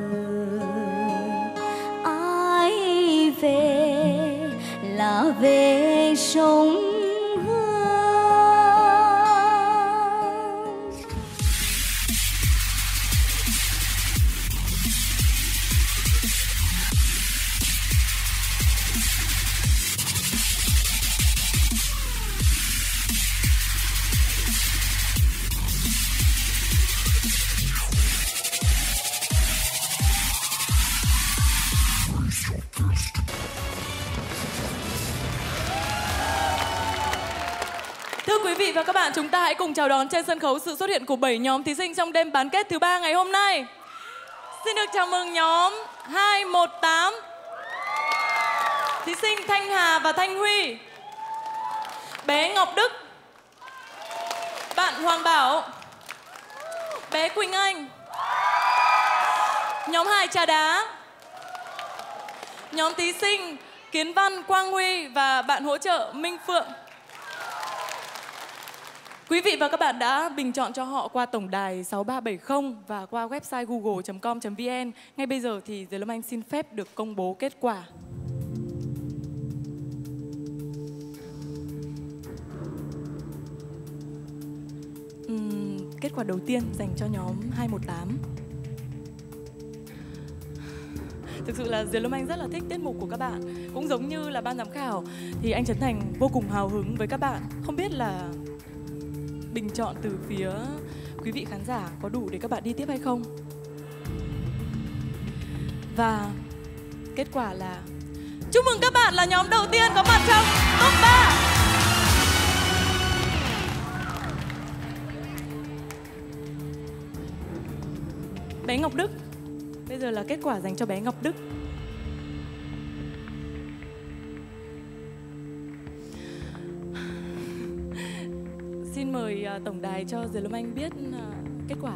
Speaker 4: ai về là về sông Hương.
Speaker 6: Thưa quý vị và các bạn, chúng ta hãy cùng chào đón trên sân khấu sự xuất hiện của bảy nhóm thí sinh trong đêm bán kết thứ ba ngày hôm nay. Xin được chào mừng nhóm hai một tám, thí sinh Thanh Hà và Thanh Huy, bé Ngọc Đức, bạn Hoàng Bảo, bé Quỳnh Anh. Nhóm hai Trà Đá, nhóm thí sinh Kiến Văn, Quang Huy và bạn hỗ trợ Minh Phượng. Quý vị và các bạn đã bình chọn cho họ qua tổng đài sáu ba bảy không và qua website google chấm com chấm vn. Ngay bây giờ thì Diệp Lâm Anh xin phép được công bố kết quả. Uhm, kết quả đầu tiên dành cho nhóm hai một tám. Thực sự là Diệp Lâm Anh rất là thích tiết mục của các bạn. Cũng giống như là ban giám khảo thì anh Trấn Thành vô cùng hào hứng với các bạn. Không biết là bình chọn từ phía quý vị khán giả có đủ để các bạn đi tiếp hay không. Và kết quả là chúc mừng các bạn là nhóm đầu tiên có mặt trong top ba. Bé Ngọc Đức. Bây giờ là kết quả dành cho bé Ngọc Đức. Xin mời uh, tổng đài cho Diệp Lâm Anh biết uh, kết quả.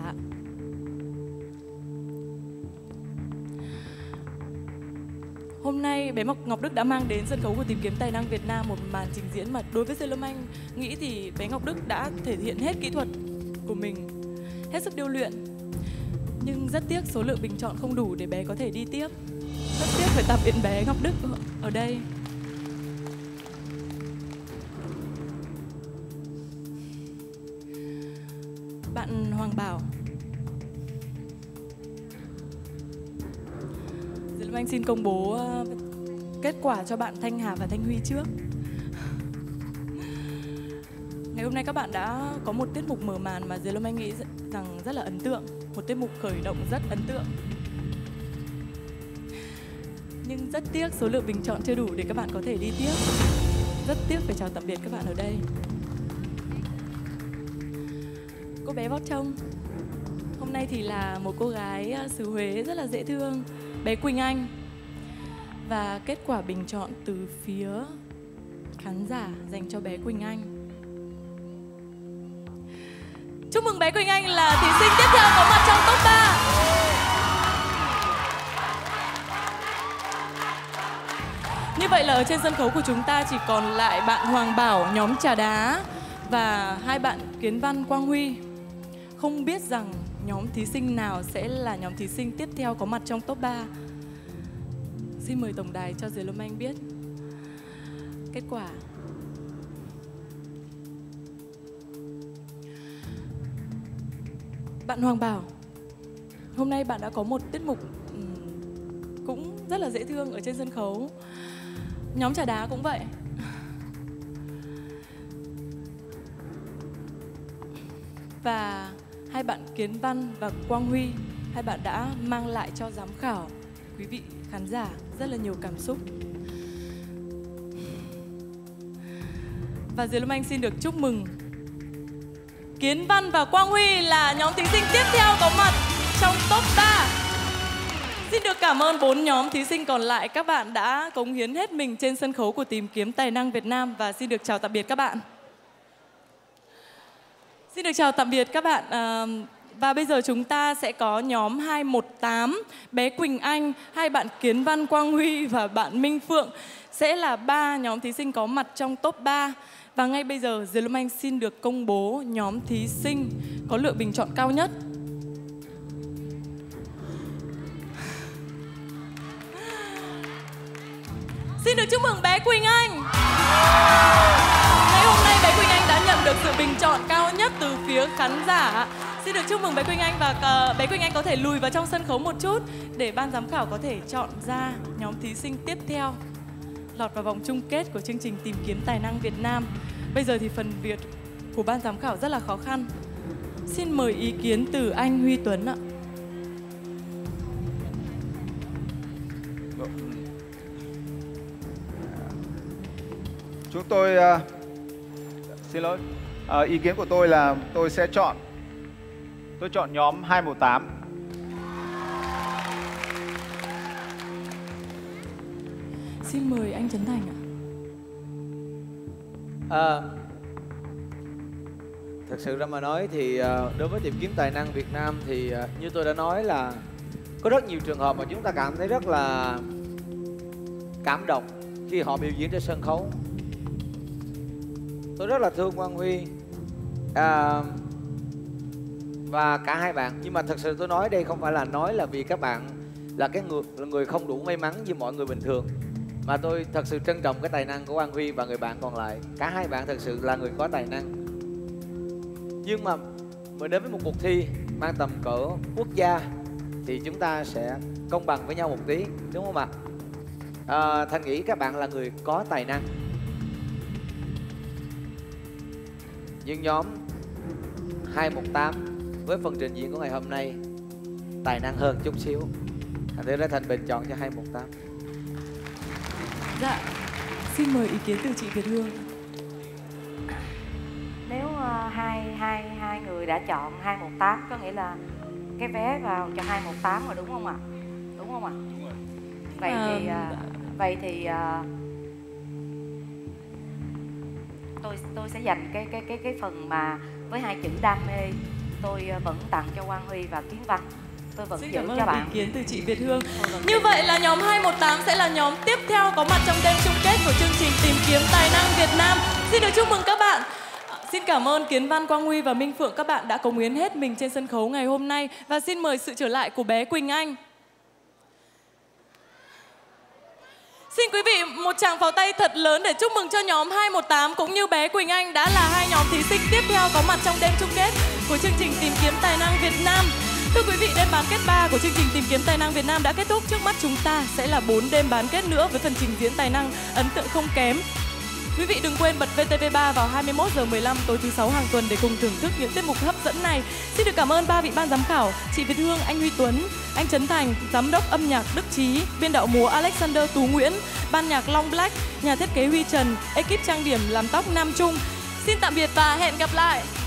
Speaker 6: Hôm nay bé Ngọc Đức đã mang đến sân khấu của Tìm Kiếm Tài Năng Việt Nam một màn trình diễn mà đối với Diệp Lâm Anh nghĩ thì bé Ngọc Đức đã thể hiện hết kỹ thuật của mình, hết sức điêu luyện. Nhưng rất tiếc số lượng bình chọn không đủ để bé có thể đi tiếp. Rất tiếc phải tạm biệt bé Ngọc Đức ở đây. Bạn Hoàng Bảo. Diệp Lâm Anh xin công bố kết quả cho bạn Thanh Hà và Thanh Huy trước. Ngày hôm nay các bạn đã có một tiết mục mở màn mà Diệp Lâm Anh nghĩ rằng rất là ấn tượng. Một tiết mục khởi động rất ấn tượng. Nhưng rất tiếc số lượng bình chọn chưa đủ để các bạn có thể đi tiếp. Rất tiếc phải chào tạm biệt các bạn ở đây. Cô bé vót trông. Hôm nay thì là một cô gái xứ Huế rất là dễ thương, bé Quỳnh Anh. Và kết quả bình chọn từ phía khán giả dành cho bé Quỳnh Anh. Chúc mừng bé Quỳnh Anh là thí sinh tiếp theo có mặt trong top ba. Như vậy là ở trên sân khấu của chúng ta chỉ còn lại bạn Hoàng Bảo nhóm Trà Đá và hai bạn Kiến Văn, Quang Huy. Không biết rằng nhóm thí sinh nào sẽ là nhóm thí sinh tiếp theo có mặt trong top ba. Xin mời tổng đài cho Diệp Lâm Anh biết kết quả. Bạn Hoàng Bảo, hôm nay bạn đã có một tiết mục cũng rất là dễ thương ở trên sân khấu. Nhóm Trà Đá cũng vậy. Và hai bạn Kiến Văn và Quang Huy, hai bạn đã mang lại cho giám khảo, quý vị khán giả rất là nhiều cảm xúc. Và Diệp Lâm Anh xin được chúc mừng Kiến Văn và Quang Huy là nhóm thí sinh tiếp theo có mặt trong top ba. Xin được cảm ơn bốn nhóm thí sinh còn lại. Các bạn đã cống hiến hết mình trên sân khấu của Tìm Kiếm Tài Năng Việt Nam. Và xin được chào tạm biệt các bạn. Xin được chào tạm biệt các bạn. À, và bây giờ chúng ta sẽ có nhóm hai một tám, bé Quỳnh Anh, hai bạn Kiến Văn, Quang Huy và bạn Minh Phượng sẽ là ba nhóm thí sinh có mặt trong top ba. Và ngay bây giờ Diệp Lâm Anh xin được công bố nhóm thí sinh có lượng bình chọn cao nhất. Xin được chúc mừng bé Quỳnh Anh. Ngày hôm nay bé Quỳnh Anh đã nhận được sự bình chọn cao nhất từ phía khán giả. Xin được chúc mừng bé Quỳnh Anh và bé Quỳnh Anh có thể lùi vào trong sân khấu một chút để ban giám khảo có thể chọn ra nhóm thí sinh tiếp theo lọt vào vòng chung kết của chương trình Tìm Kiếm Tài Năng Việt Nam. Bây giờ thì phần việc của ban giám khảo rất là khó khăn. Xin mời ý kiến từ anh Huy Tuấn ạ.
Speaker 5: Chúng tôi uh, xin lỗi. Uh, ý kiến của tôi là tôi sẽ chọn tôi chọn nhóm hai một tám.
Speaker 6: Xin mời anh Trấn Thành ạ.
Speaker 13: À, thật sự ra mà nói thì đối với Tìm Kiếm Tài Năng Việt Nam thì như tôi đã nói là có rất nhiều trường hợp mà chúng ta cảm thấy rất là cảm động khi họ biểu diễn trên sân khấu. Tôi rất là thương Quang Huy à, và cả hai bạn. Nhưng mà thật sự tôi nói đây không phải là nói là vì các bạn là cái người là người không đủ may mắn như mọi người bình thường, mà tôi thật sự trân trọng cái tài năng của Quang Huy và người bạn còn lại. Cả hai bạn thật sự là người có tài năng. Nhưng mà Và đến với một cuộc thi mang tầm cỡ quốc gia thì chúng ta sẽ công bằng với nhau một tí, đúng không ạ? À, Thành nghĩ các bạn là người có tài năng, nhưng nhóm hai một tám với phần trình diễn của ngày hôm nay tài năng hơn chút xíu. Thành thử ra Thành bình chọn cho hai một tám.
Speaker 6: Dạ, xin mời ý kiến từ chị Việt Hương.
Speaker 3: Nếu uh, hai hai hai người đã chọn hai một tám có nghĩa là cái vé vào cho hai một tám rồi đúng không ạ? Đúng không ạ? Vậy thì uh, vậy thì uh, tôi tôi sẽ dành cái cái cái cái phần mà với hai chữ đam mê, tôi uh, vẫn tặng cho Quang Huy và Kiến Văn. Tôi vẫn
Speaker 6: Xin
Speaker 3: giữ
Speaker 6: cảm ơn
Speaker 3: cho bạn.
Speaker 6: ý kiến từ chị Việt Hương. Như vậy là nhóm hai một tám sẽ là nhóm tiếp theo có mặt trong đêm chung kết của chương trình Tìm kiếm tài năng Việt Nam. Xin được chúc mừng các bạn. Xin cảm ơn Kiến Văn, Quang Huy và Minh Phượng, các bạn đã cống hiến hết mình trên sân khấu ngày hôm nay. Và xin mời sự trở lại của bé Quỳnh Anh. Xin quý vị một tràng pháo tay thật lớn để chúc mừng cho nhóm hai một tám cũng như bé Quỳnh Anh đã là hai nhóm thí sinh tiếp theo có mặt trong đêm chung kết của chương trình Tìm kiếm tài năng Việt Nam. Thưa quý vị, đêm bán kết ba của chương trình Tìm kiếm tài năng Việt Nam đã kết thúc. Trước mắt chúng ta sẽ là bốn đêm bán kết nữa với phần trình diễn tài năng ấn tượng không kém. Quý vị đừng quên bật vê tê vê ba vào hai mươi mốt giờ mười lăm tối thứ sáu hàng tuần để cùng thưởng thức những tiết mục hấp dẫn này. Xin được cảm ơn ba vị ban giám khảo, chị Việt Hương, anh Huy Tuấn, anh Trấn Thành, giám đốc âm nhạc Đức Trí, biên đạo múa Alexander Tú Nguyễn, ban nhạc Long Black, nhà thiết kế Huy Trần, ekip trang điểm làm tóc Nam Trung. Xin tạm biệt và hẹn gặp lại.